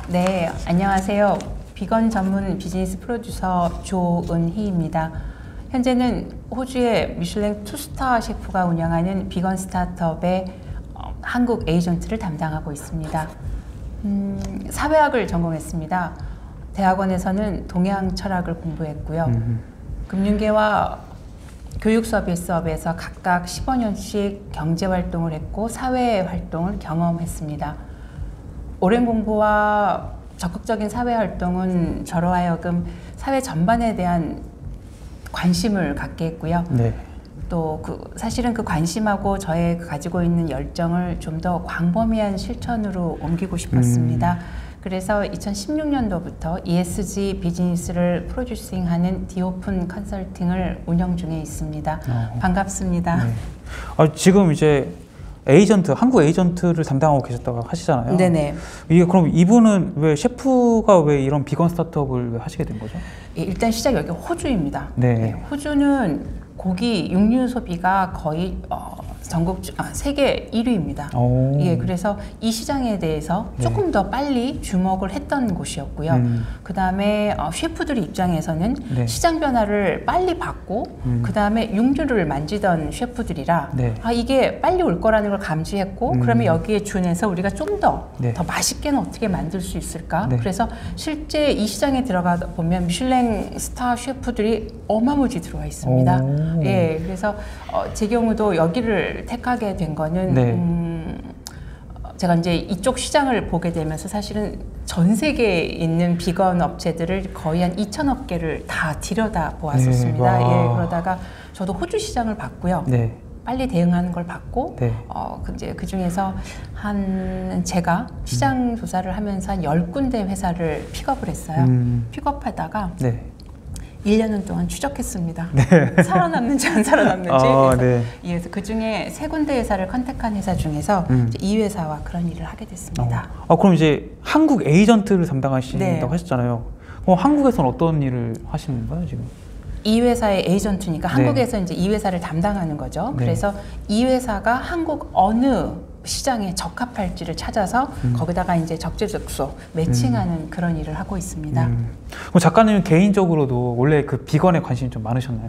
네, 안녕하세요. 비건 전문 비즈니스 프로듀서 조은희입니다. 현재는 호주의 미슐랭 투스타 셰프가 운영하는 비건 스타트업의 한국 에이전트를 담당하고 있습니다. 사회학을 전공했습니다. 대학원에서는 동양 철학을 공부했고요. 금융계와 교육 서비스업에서 각각 15년씩 경제활동을 했고 사회활동을 경험했습니다. 오랜 공부와 적극적인 사회활동은 저로 하여금 사회 전반에 대한 관심을 갖게 했고요. 네. 또 사실은 그 관심하고 저의 가지고 있는 열정을 좀 더 광범위한 실천으로 옮기고 싶었습니다. 그래서 2016년도부터 ESG 비즈니스를 프로듀싱하는 디오픈 컨설팅을 운영 중에 있습니다. 반갑습니다. 네. 지금 이제 한국 에이전트를 담당하고 계셨다고 하시잖아요. 네네. 이게 그럼 이분은 왜 셰프가 왜 이런 비건 스타트업을 왜 하시게 된 거죠? 예, 일단 시작 여기 호주입니다. 네. 네, 호주는 고기 육류 소비가 거의 세계 1위입니다. 예, 그래서 이 시장에 대해서 조금 더 빨리 주목을 했던 곳이었고요. 그 다음에 셰프들 입장에서는 시장 변화를 빨리 받고 그 다음에 육류를 만지던 셰프들이라 이게 빨리 올 거라는 걸 감지했고 그러면 여기에 준해서 우리가 좀 더 맛있게는 어떻게 만들 수 있을까? 그래서 실제 이 시장에 들어가 보면 미슐랭 스타 셰프들이 어마무지 들어와 있습니다. 예, 그래서 제 경우도 여기를 택하게 된 거는 제가 이제 이쪽 시장을 보게 되면서 사실은 전 세계에 있는 비건 업체들을 거의 한 2,000억 개를 다 들여다 보았었습니다. 예, 그러다가 저도 호주 시장을 봤고요. 빨리 대응하는 걸 봤고 이제 그 중에서 제가 시장 조사를 하면서 한 10군데 회사를 픽업을 했어요. 픽업하다가 1년은 동안 추적했습니다. 살아남는지 안 살아남는지. 그래서 그 중에 3군데 회사를 컨택한 회사 중에서 이 회사와 그런 일을 하게 됐습니다. 그럼 이제 한국 에이전트를 담당하신다고 하셨잖아요. 한국에서는 어떤 일을 하시는 거예요, 지금? 이 회사의 에이전트니까 한국에서 이제 이 회사를 담당하는 거죠. 그래서 이 회사가 한국 어느 시장에 적합할지를 찾아서 거기다가 이제 적재적소 매칭하는 그런 일을 하고 있습니다. 그럼 작가님은 개인적으로도 원래 그 비건에 관심이 좀 많으셨나요?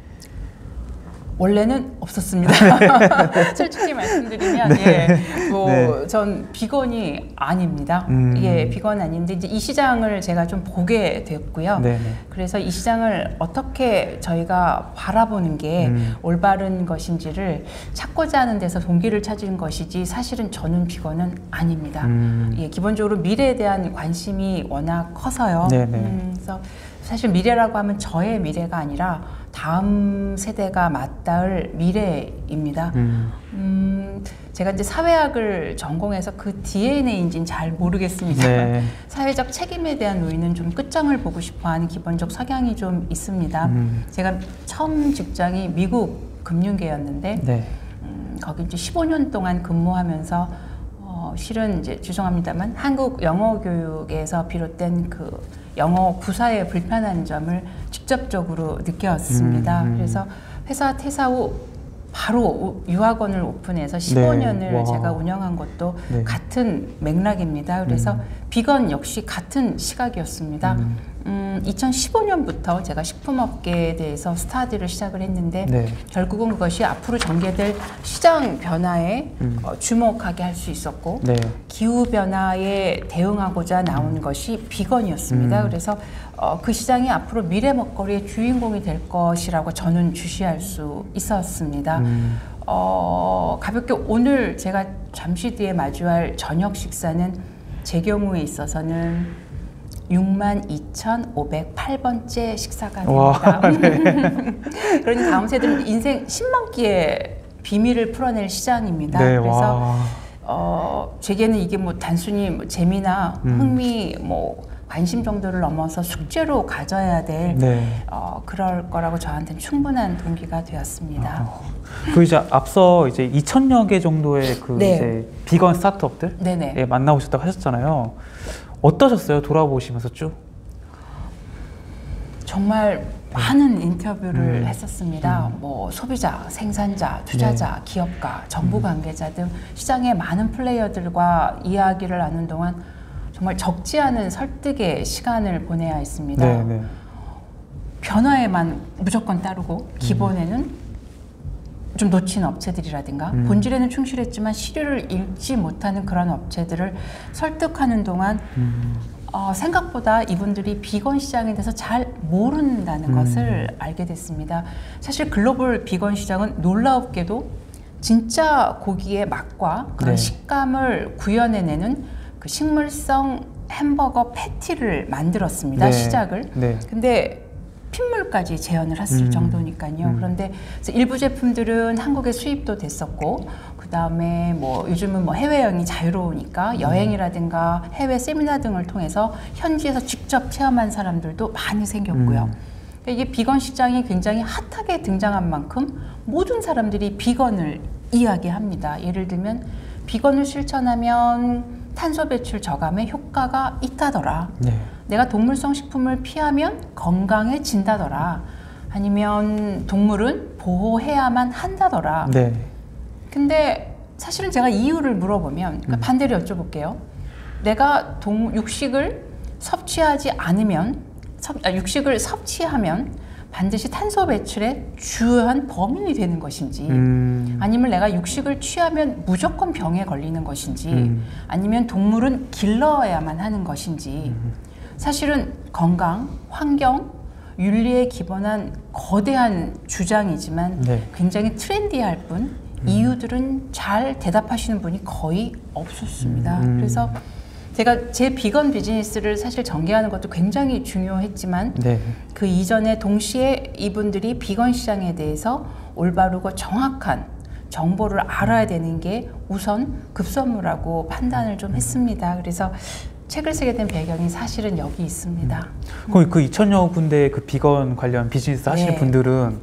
원래는 없었습니다. 솔직히 말씀드리면 전 비건이 아닙니다. 비건 아닌데 이제 이 시장을 제가 좀 보게 됐고요. 그래서 이 시장을 어떻게 저희가 바라보는 게 올바른 것인지를 찾고자 하는 데서 동기를 찾은 것이지 사실은 저는 비건은 아닙니다. 기본적으로 미래에 대한 관심이 워낙 커서요. 그래서 사실 미래라고 하면 저의 미래가 아니라 다음 세대가 맞닿을 미래입니다. 제가 이제 사회학을 전공해서 그 DNA인지는 잘 모르겠습니다. 사회적 책임에 대한 노인은 좀 끝장을 보고 싶어하는 기본적 성향이 좀 있습니다. 제가 처음 직장이 미국 금융계였는데 거기 이제 15년 동안 근무하면서 실은 이제 죄송합니다만 한국 영어 교육에서 비롯된 그 영어 구사의 불편한 점을 직접적으로 느꼈습니다. 그래서 회사 퇴사 후 바로 유학원을 오픈해서 15년을 제가 운영한 것도 같은 맥락입니다. 그래서 비건 역시 같은 시각이었습니다. 2015년부터 제가 식품업계에 대해서 스타디를 시작을 했는데 결국은 그것이 앞으로 전개될 시장 변화에 주목하게 할 수 있었고 기후변화에 대응하고자 나온 것이 비건이었습니다. 그래서 그 시장이 앞으로 미래 먹거리의 주인공이 될 것이라고 저는 주시할 수 있었습니다. 가볍게 오늘 제가 잠시 뒤에 마주할 저녁 식사는 제 경우에 있어서는 62,508번째 식사가 됩니다. 그러니 다음 세대는 인생 10만 끼의 비밀을 풀어낼 시장입니다. 그래서 제게는 이게 뭐 단순히 재미나 흥미, 관심 정도를 넘어서 숙제로 가져야 될 그럴 거라고 저한테는 충분한 동기가 되었습니다. 이제 앞서 이제 2,000여 개 정도의 이제 비건 스타트업들 만나보셨다고 하셨잖아요. 어떠셨어요? 돌아보시면서 쭉? 정말 많은 인터뷰를 했었습니다. 소비자, 생산자, 투자자, 기업가, 정부 관계자 등 시장의 많은 플레이어들과 이야기를 하는 동안 정말 적지 않은 설득의 시간을 보내야 했습니다. 변화에만 무조건 따르고 기본에는 좀 놓친 업체들이라든가 본질에는 충실했지만 시류를 읽지 못하는 그런 업체들을 설득하는 동안 생각보다 이분들이 비건 시장에 대해서 잘 모른다는 것을 알게 됐습니다. 사실 글로벌 비건 시장은 놀랍게도 진짜 고기의 맛과 그런 식감을 구현해내는 그 식물성 햄버거 패티를 만들었습니다. 시작을. 근데 핏물까지 재현을 했을 정도니까요. 그런데 일부 제품들은 한국에 수입도 됐었고, 그 다음에 뭐 요즘은 뭐 해외여행이 자유로우니까 여행이라든가 해외 세미나 등을 통해서 현지에서 직접 체험한 사람들도 많이 생겼고요. 이게 비건 시장이 굉장히 핫하게 등장한 만큼 모든 사람들이 비건을 이야기합니다. 예를 들면 비건을 실천하면 탄소 배출 저감에 효과가 있다더라. 내가 동물성 식품을 피하면 건강해진다더라. 아니면 동물은 보호해야만 한다더라. 근데 사실은 제가 이유를 물어보면 그러니까 반대로 여쭤볼게요. 내가 육식을 섭취하지 않으면 육식을 섭취하면 반드시 탄소 배출의 주요한 범인이 되는 것인지, 아니면 내가 육식을 취하면 무조건 병에 걸리는 것인지, 아니면 동물은 길러야만 하는 것인지, 사실은 건강, 환경, 윤리에 기반한 거대한 주장이지만 굉장히 트렌디할 뿐 이유들은 잘 대답하시는 분이 거의 없었습니다. 그래서 제가 제 비건 비즈니스를 사실 전개하는 것도 굉장히 중요했지만 그 이전에 동시에 이분들이 비건 시장에 대해서 올바르고 정확한 정보를 알아야 되는 게 우선 급선무라고 판단을 좀 했습니다. 그래서 책을 쓰게 된 배경이 사실은 여기 있습니다. 그럼 그 2,000여 군데 그 비건 관련 비즈니스 하시는 분들은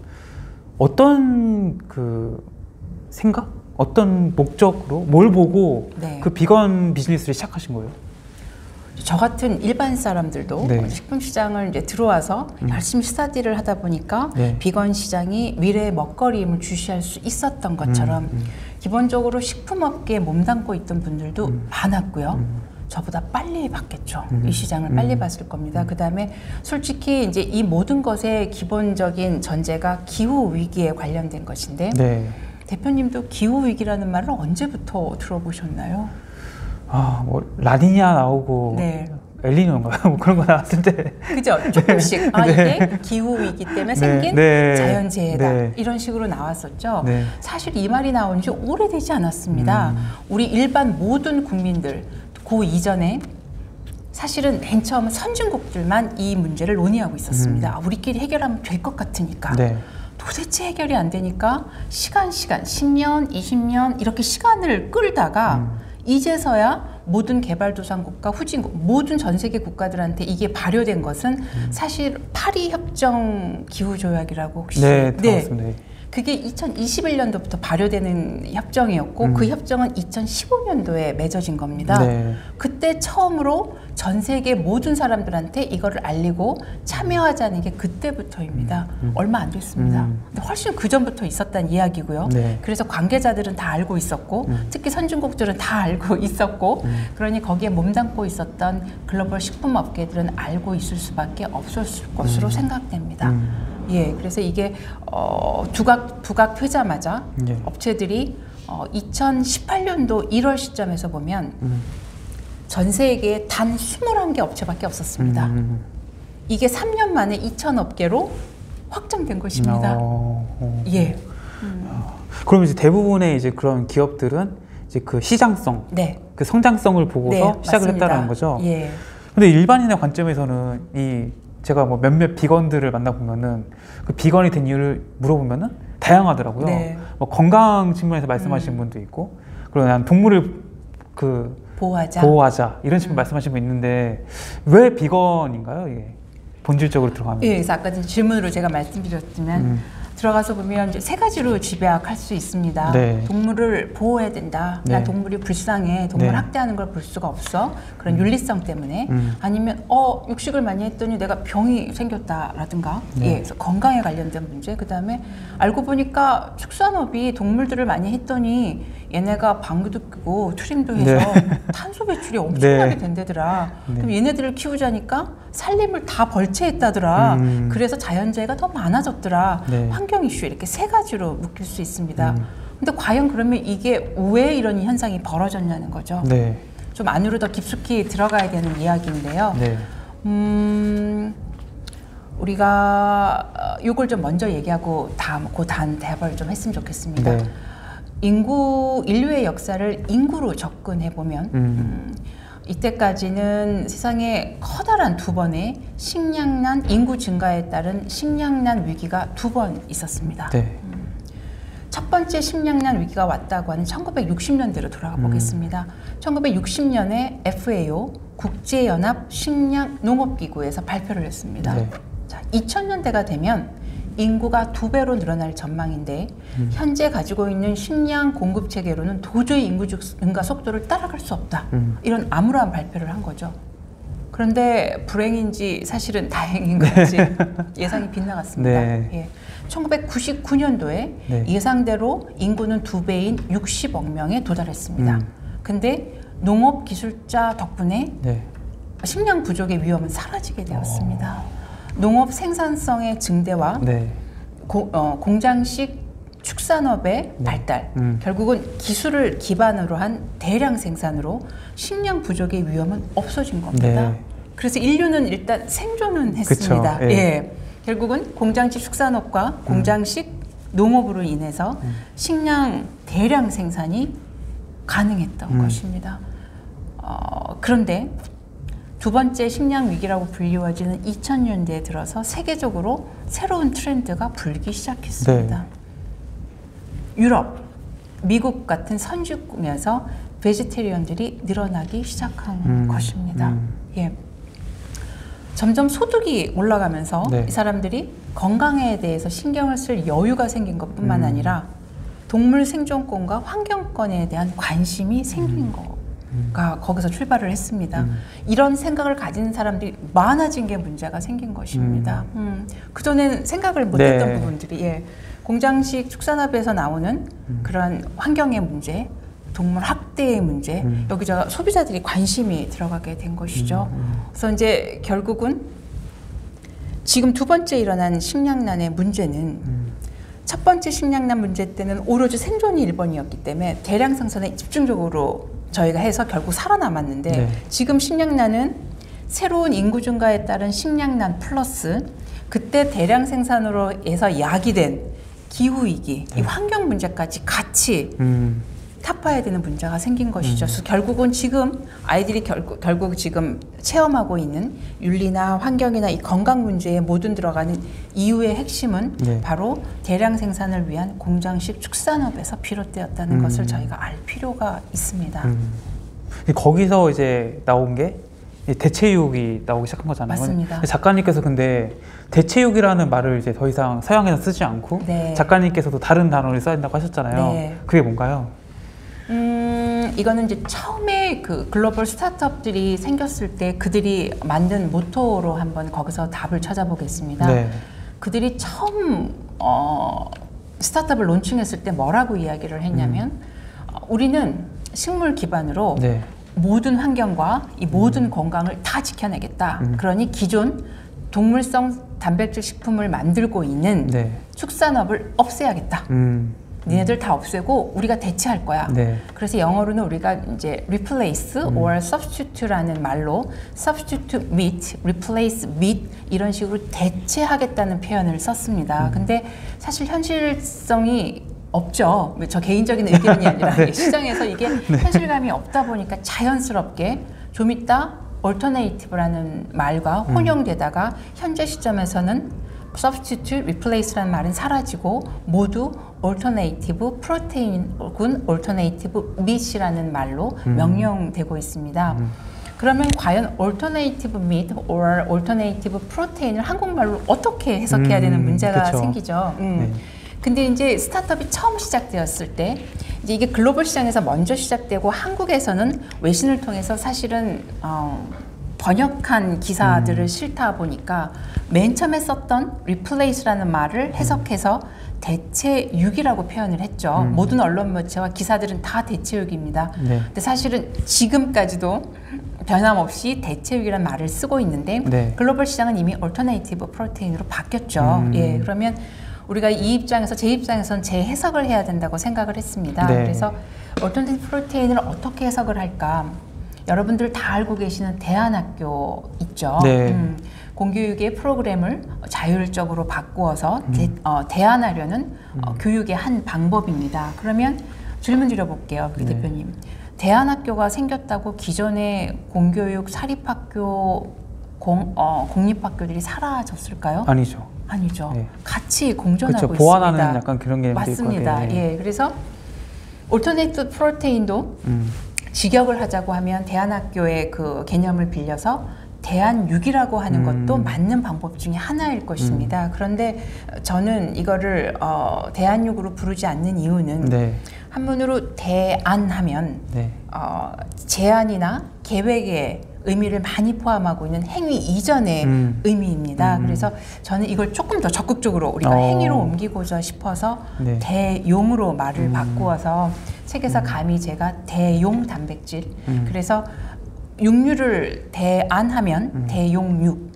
어떤 그 생각? 어떤 목적으로 뭘 보고 그 비건 비즈니스를 시작하신 거예요? 저 같은 일반 사람들도 식품 시장을 이제 들어와서 열심히 스터디를 하다 보니까 비건 시장이 미래의 먹거리임을 주시할 수 있었던 것처럼 기본적으로 식품업계에 몸담고 있던 분들도 많았고요. 저보다 빨리 봤겠죠. 이 시장을 빨리 봤을 겁니다. 그 다음에 솔직히 이제 이 모든 것의 기본적인 전제가 기후 위기에 관련된 것인데 대표님도 기후 위기라는 말을 언제부터 들어보셨나요? 뭐 라니냐 나오고 엘니뇨인가요? 뭐 그런 거 나왔는데. 그죠? 조금씩 이게 기후 위기 때문에 생긴 자연재해다 이런 식으로 나왔었죠. 사실 이 말이 나온 지 오래되지 않았습니다. 우리 일반 모든 국민들 그 이전에 사실은 맨 처음 선진국들만 이 문제를 논의하고 있었습니다. 우리끼리 해결하면 될 것 같으니까. 도대체 해결이 안 되니까 시간 10년, 20년 이렇게 시간을 끌다가 이제서야 모든 개발도상국가, 후진국, 모든 전 세계 국가들한테 이게 발효된 것은 사실 파리 협정 기후조약이라고 혹시 들었습니다. 그게 2021년도부터 발효되는 협정이었고 그 협정은 2015년도에 맺어진 겁니다. 그때 처음으로 전 세계 모든 사람들한테 이거를 알리고 참여하자는 게 그때부터입니다. 얼마 안 됐습니다. 근데 훨씬 그 전부터 있었다는 이야기고요. 그래서 관계자들은 다 알고 있었고 특히 선진국들은 다 알고 있었고 그러니 거기에 몸담고 있었던 글로벌 식품업계들은 알고 있을 수밖에 없었을 것으로 생각됩니다. 그래서 이게 부각되자마자 업체들이 2018년도 1월 시점에서 보면 전 세계에 단 21개 업체밖에 없었습니다. 이게 3년 만에 2,000업계로 확정된 것입니다. 그럼 이제 대부분의 이제 그런 기업들은 이제 그 시장성, 그 성장성을 보고서 시작을 맞습니다. 했다는 거죠. 근데 일반인의 관점에서는 제가 뭐 몇몇 비건들을 만나보면은 그 비건이 된 이유를 물어보면은 다양하더라고요. 뭐 건강 측면에서 말씀하시는 분도 있고, 그리고 난 동물을 보호하자 이런 식으로 말씀하시는 분 있는데 왜 비건인가요? 이게 본질적으로 들어가면? 그래서 아까 질문으로 제가 말씀드렸지만 들어가서 보면 이제 세 가지로 집약할 수 있습니다. 동물을 보호해야 된다. 나 동물이 불쌍해. 동물 학대하는 걸 볼 수가 없어. 그런 윤리성 때문에. 아니면 육식을 많이 했더니 내가 병이 생겼다라든가. 그래서 건강에 관련된 문제. 그 다음에 알고 보니까 축산업이 동물들을 많이 했더니 얘네가 방귀도 뀌고 트림도 해서 탄소 배출이 엄청나게 된다더라. 그럼 얘네들을 키우자니까 살림을 다 벌채했다더라. 그래서 자연재해가 더 많아졌더라. 환경 이슈 이렇게 세 가지로 묶일 수 있습니다. 근데 과연 그러면 이게 왜 이런 현상이 벌어졌냐는 거죠. 좀 안으로 더 깊숙이 들어가야 되는 이야기인데요. 우리가 이걸 좀 먼저 얘기하고 그 다음 대화를 좀 했으면 좋겠습니다. 인류의 역사를 인구로 접근해 보면 이때까지는 세상에 커다란 두 번의 식량난, 인구 증가에 따른 식량난 위기가 두 번 있었습니다. 첫 번째 식량난 위기가 왔다고 하는 1960년대로 돌아가 보겠습니다. 1960년에 FAO 국제연합 식량농업기구에서 발표를 했습니다. 자, 2000년대가 되면 인구가 2배로 늘어날 전망인데 현재 가지고 있는 식량 공급 체계로는 도저히 인구 증가 속도를 따라갈 수 없다. 이런 암울한 발표를 한 거죠. 그런데 불행인지 사실은 다행인 건지 예상이 빗나갔습니다. 1999년도에 예상대로 인구는 2배인 60억 명에 도달했습니다. 근데 농업 기술자 덕분에 식량 부족의 위험은 사라지게 되었습니다. 농업 생산성의 증대와 공장식 축산업의 발달, 결국은 기술을 기반으로 한 대량 생산으로 식량 부족의 위험은 없어진 겁니다. 그래서 인류는 일단 생존은 했습니다. 결국은 공장식 축산업과 공장식 농업으로 인해서 식량 대량 생산이 가능했던 것입니다. 그런데 두 번째 식량 위기라고 불리워지는 2000년대에 들어서 세계적으로 새로운 트렌드가 불기 시작했습니다. 유럽, 미국 같은 선진국에서 베지테리언들이 늘어나기 시작한 것입니다. 점점 소득이 올라가면서 이 사람들이 건강에 대해서 신경을 쓸 여유가 생긴 것뿐만 아니라 동물 생존권과 환경권에 대한 관심이 생긴 거가 거기서 출발을 했습니다. 이런 생각을 가진 사람들이 많아진 게 문제가 생긴 것입니다. 그전에는 생각을 못했던 부분들이 공장식 축산업에서 나오는 그런 환경의 문제, 동물 학대의 문제, 여기저기 소비자들이 관심이 들어가게 된 것이죠. 그래서 이제 결국은 지금 두 번째 일어난 식량난의 문제는 첫 번째 식량난 문제 때는 오로지 생존이 1번이었기 때문에 대량 생산에 집중적으로 저희가 해서 결국 살아남았는데 지금 식량난은 새로운 인구 증가에 따른 식량난 플러스 그때 대량 생산으로 해서 야기된 기후위기, 이 환경 문제까지 같이 타파해야 되는 문제가 생긴 것이죠. 그래서 결국은 지금 아이들이 결국 지금 체험하고 있는 윤리나 환경이나 이 건강 문제에 모든 들어가는 이유의 핵심은 바로 대량 생산을 위한 공장식 축산업에서 비롯되었다는 것을 저희가 알 필요가 있습니다. 거기서 이제 나온 게 대체육이 나오기 시작한 거잖아요. 맞습니다. 작가님께서 근데 대체육이라는 말을 이제 더 이상 서양에서 쓰지 않고 작가님께서도 다른 단어를 써야 된다고 하셨잖아요. 그게 뭔가요? 이거는 이제 처음에 그 글로벌 스타트업들이 생겼을 때 그들이 만든 모토로 한번 거기서 답을 찾아보겠습니다. 그들이 처음 스타트업을 론칭했을 때 뭐라고 이야기를 했냐면 우리는 식물 기반으로 모든 환경과 이 모든 건강을 다 지켜내겠다. 그러니 기존 동물성 단백질 식품을 만들고 있는 축산업을 없애야겠다. 니네들 다 없애고 우리가 대체할 거야. 그래서 영어로는 우리가 이제 replace or substitute라는 말로 substitute meat, replace meat 이런 식으로 대체하겠다는 표현을 썼습니다. 근데 사실 현실성이 없죠. 저 개인적인 의견이 아니라 시장에서 이게 현실감이 없다 보니까 자연스럽게 좀 이따 alternative라는 말과 혼용되다가 현재 시점에서는 substitute, replace라는 말은 사라지고 모두 alternative protein 혹은 alternative meat이라는 말로 명령되고 있습니다. 그러면 과연 alternative meat or alternative protein을 한국말로 어떻게 해석해야 되는 문제가 생기죠. 근데 이제 스타트업이 처음 시작되었을 때 이제 이게 글로벌 시장에서 먼저 시작되고 한국에서는 외신을 통해서 사실은 번역한 기사들을 싫다 보니까 맨 처음에 썼던 replace라는 말을 해석해서 대체육이라고 표현을 했죠. 모든 언론 매체와 기사들은 다 대체육입니다. 네. 근데 사실은 지금까지도 변함없이 대체육이라는 말을 쓰고 있는데 네. 글로벌 시장은 이미 얼터네이티브 프로테인으로 바뀌었죠. 예, 그러면 우리가 이 입장에서 제 입장에서는 재해석을 해야 된다고 생각을 했습니다. 네. 그래서 얼터네이티브 프로테인을 어떻게 해석을 할까? 여러분들 다 알고 계시는 대안학교 있죠. 네. 공교육의 프로그램을 자율적으로 바꾸어서 대안하려는 교육의 한 방법입니다. 그러면 질문 드려볼게요, 네. 대표님. 대안학교가 생겼다고 기존의 공교육 사립학교, 공립학교들이 사라졌을까요? 아니죠. 아니죠. 네. 같이 공존하고 그렇죠. 보완하는 있습니다. 약간 그런 게 맞습니다. 예, 그래서 올터네이티브 프로테인도 직역을 하자고 하면 대안학교의 그 개념을 빌려서 대안육이라고 하는 것도 맞는 방법 중에 하나일 것입니다. 그런데 저는 이거를 대안육으로 부르지 않는 이유는 네. 한문으로 대안하면 네. 제안이나 계획의 의미를 많이 포함하고 있는 행위 이전의 의미입니다. 그래서 저는 이걸 조금 더 적극적으로 우리가 행위로 옮기고자 싶어서 네. 대용으로 말을 바꾸어서 책에서 감히 제가 대용 단백질 그래서 육류를 대안하면 대용육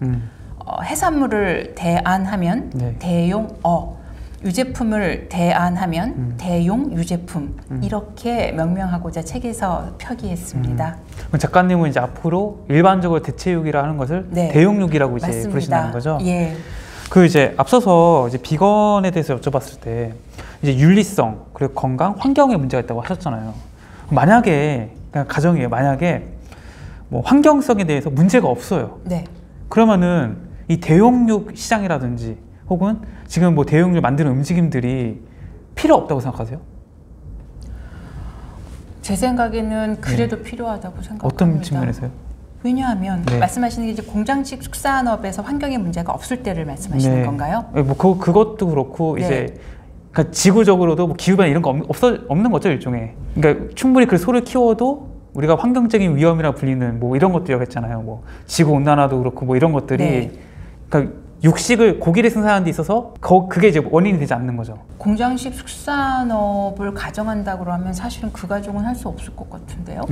해산물을 대안하면 네. 대용어 유제품을 대안하면 대용 유제품 이렇게 명명하고자 책에서 표기했습니다. 작가님은 이제 앞으로 일반적으로 대체육이라 하는 것을 네. 대용육이라고 이제 맞습니다. 부르신다는 거죠? 예. 그 이제 앞서서 이제 비건에 대해서 여쭤봤을 때 이제 윤리성 그리고 건강, 환경에 문제가 있다고 하셨잖아요. 만약에 그냥 가정이에요. 만약에 뭐 환경성에 대해서 문제가 없어요. 네. 그러면은 이 대용육 시장이라든지 혹은 지금 뭐 대용육을 만드는 움직임들이 필요 없다고 생각하세요? 제 생각에는 그래도 네. 필요하다고 생각합니다. 어떤 측면에서요? 왜냐하면 네. 말씀하시는 게 이제 공장식 축산업에서 환경에 문제가 없을 때를 말씀하시는 네. 건가요? 뭐 그것도 그렇고 네. 이제 그러니까 지구적으로도 뭐 기후변화 이런 거 없는 거죠 일종의. 그러니까 충분히 그 소를 키워도 우리가 환경적인 위험이라 불리는 뭐 이런 것들이라고 했잖아요. 뭐 지구 온난화도 그렇고 뭐 이런 것들이 네. 그러니까 육식을 고기를 생산하는 데 있어서 그게 이제 원인이 되지 않는 거죠. 공장식 축산업을 가정한다고 하면 사실은 그 가정은 할 수 없을 것 같은데요.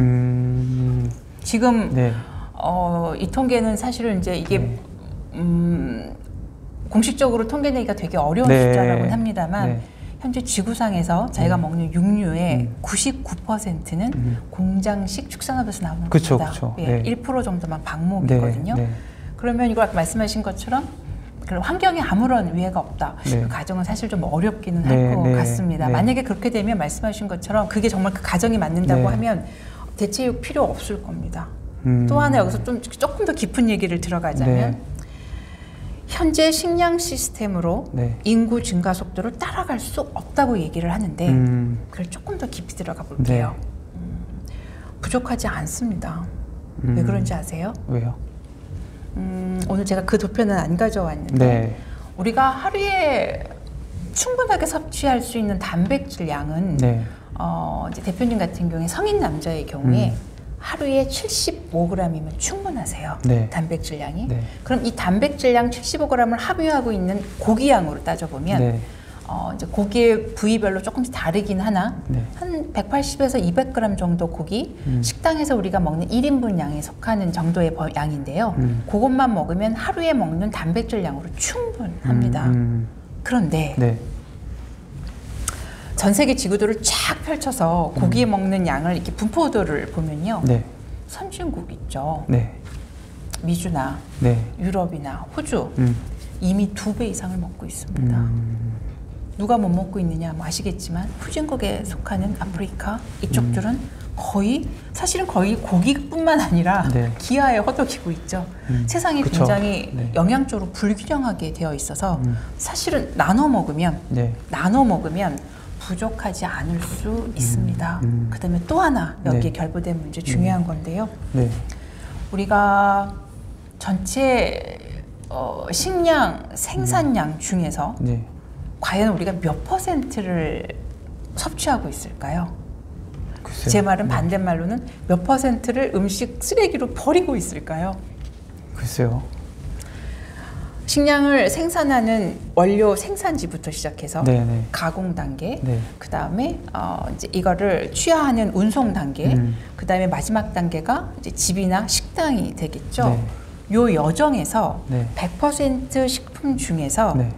지금 네. 이 통계는 사실은 이제 이게 네. 공식적으로 통계 내기가 되게 어려운 네. 숫자라고는 합니다만 네. 현재 지구상에서 저희가 먹는 육류의 99%는 공장식 축산업에서 나오는 그쵸, 겁니다. 그쵸. 예, 네. 1% 정도만 방목이거든요. 네. 네. 그러면 이거 아까 말씀하신 것처럼 환경에 아무런 위해가 없다. 네. 그 가정은 사실 좀 어렵기는 할 것 같습니다. 네. 만약에 그렇게 되면 말씀하신 것처럼 그게 정말 그 가정이 맞는다고 하면 대체육 필요 없을 겁니다. 또 하나 여기서 조금 더 깊은 얘기를 들어가자면 현재 식량 시스템으로 인구 증가 속도를 따라갈 수 없다고 얘기를 하는데 그걸 조금 더 깊이 들어가 볼게요. 부족하지 않습니다. 왜 그런지 아세요? 왜요? 오늘 제가 그 도표는 안 가져왔는데 우리가 하루에 충분하게 섭취할 수 있는 단백질 양은 이제 대표님 같은 경우에 성인 남자의 경우에 하루에 75g이면 충분하세요. 단백질 양이. 그럼 이 단백질 양 75g을 함유하고 있는 고기 양으로 따져보면 이제 고기의 부위별로 조금씩 다르긴 하나 한 180에서 200g 정도 고기 식당에서 우리가 먹는 1인분 양에 속하는 정도의 양인데요. 그것만 먹으면 하루에 먹는 단백질 양으로 충분합니다. 그런데 전 세계 지구도를 쫙 펼쳐서 고기 먹는 양을 이렇게 분포도를 보면요. 선진국 있죠. 미주나 유럽이나 호주 이미 2배 이상을 먹고 있습니다. 누가 못 먹고 있느냐 뭐 아시겠지만 후진국에 속하는 아프리카 이쪽들은 사실은 거의 고기뿐만 아니라 기아에 허덕이고 있죠. 세상이 그쵸. 굉장히 영양적으로 불균형하게 되어 있어서 사실은 나눠 먹으면 부족하지 않을 수 있습니다. 그다음에 또 하나 여기에 결부된 문제 중요한 건데요. 우리가 전체 식량 생산량 중에서 과연 우리가 몇 %를 섭취하고 있을까요? 글쎄요. 제 말은 반대말로는 몇 %를 음식 쓰레기로 버리고 있을까요? 글쎄요. 식량을 생산하는 원료 생산지부터 시작해서 네네. 가공 단계, 네. 그 다음에 이제 이거를 취하하는 운송 단계, 그 다음에 마지막 단계가 이제 집이나 식당이 되겠죠. 네. 요 여정에서 네. 100% 식품 중에서 네.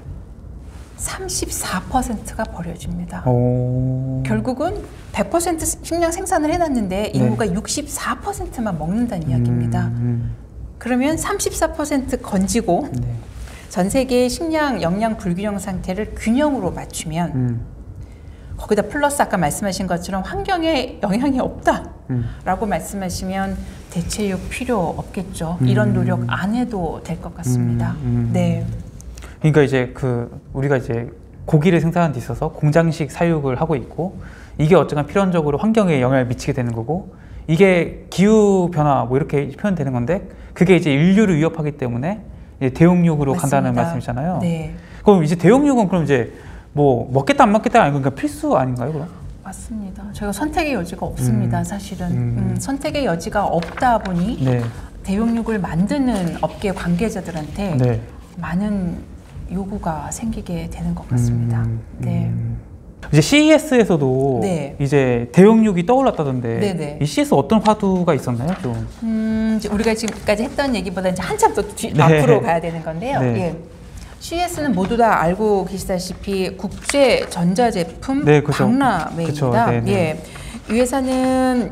34%가 버려집니다. 오. 결국은 100% 식량 생산을 해놨는데 인구가 64%만 먹는다는 이야기입니다. 그러면 34% 건지고 네. 전 세계의 식량 영양 불균형 상태를 균형으로 맞추면 거기다 플러스 아까 말씀하신 것처럼 환경에 영향이 없다라고 말씀하시면 대체육 필요 없겠죠. 이런 노력 안 해도 될 것 같습니다. 네. 그러니까 이제 우리가 이제 고기를 생산하는 데 있어서 공장식 사육을 하고 있고 이게 어쨌든 필연적으로 환경에 영향을 미치게 되는 거고 이게 기후 변화 뭐 이렇게 표현되는 건데 그게 이제 인류를 위협하기 때문에 이제 대용육으로 맞습니다. 간다는 말씀이잖아요. 네. 그럼 이제 대용육은 그럼 이제 뭐 먹겠다 안 먹겠다 아니고 그러니까 필수 아닌가요, 그럼? 맞습니다. 저희가 선택의 여지가 없습니다. 사실은 선택의 여지가 없다 보니 네. 대용육을 만드는 업계 관계자들한테 네. 많은 요구가 생기게 되는 것 같습니다. 네. 이제 CES에서도 네. 이제 대용육이 떠올랐다던데 네네. 이 CES 어떤 화두가 있었나요, 좀? 우리가 지금까지 했던 얘기보다 이제 한참 더 네. 앞으로 가야 되는 건데요. 네. 예. CES는 모두 다 알고 계시다시피 국제 전자제품 네, 박람회입니다. 예. 이 회사는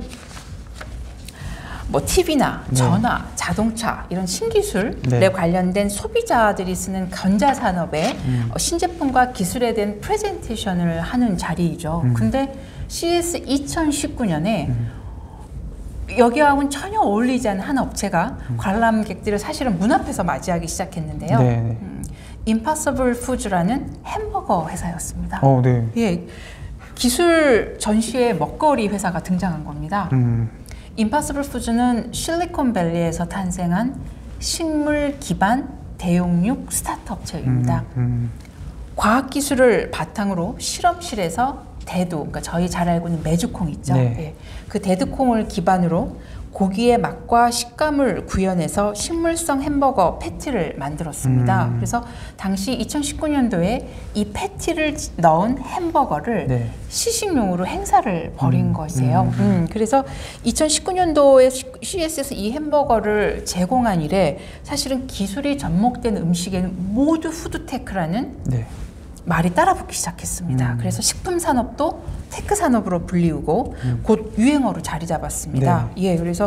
뭐 TV나 전화, 네. 자동차 이런 신기술에 네. 관련된 소비자들이 쓰는 전자산업의 신제품과 기술에 대한 프레젠테이션을 하는 자리이죠. 근데 CES 2019년에 여기하고는 전혀 어울리지 않은 한 업체가 관람객들을 사실은 문 앞에서 맞이하기 시작했는데요. 네. 임파서블 푸즈라는 햄버거 회사였습니다. 네. 예, 기술 전시회 먹거리 회사가 등장한 겁니다. 임파서블 푸즈는 실리콘밸리에서 탄생한 식물 기반 대용육 스타트업 체입니다. 과학기술을 바탕으로 실험실에서 대두, 그러니까 저희 잘 알고 있는 메주콩 있죠. 네. 예. 그 대두콩을 기반으로 고기의 맛과 식감을 구현해서 식물성 햄버거 패티를 만들었습니다. 그래서 당시 2019년도에 이 패티를 넣은 햄버거를 네. 시식용으로 행사를 벌인 것이에요. 그래서 2019년도에 CES에서 이 햄버거를 제공한 이래 사실은 기술이 접목된 음식에는 모두 푸드테크라는 네. 말이 따라붙기 시작했습니다. 그래서 식품 산업도 테크 산업으로 불리우고 곧 유행어로 자리 잡았습니다. 네. 예, 그래서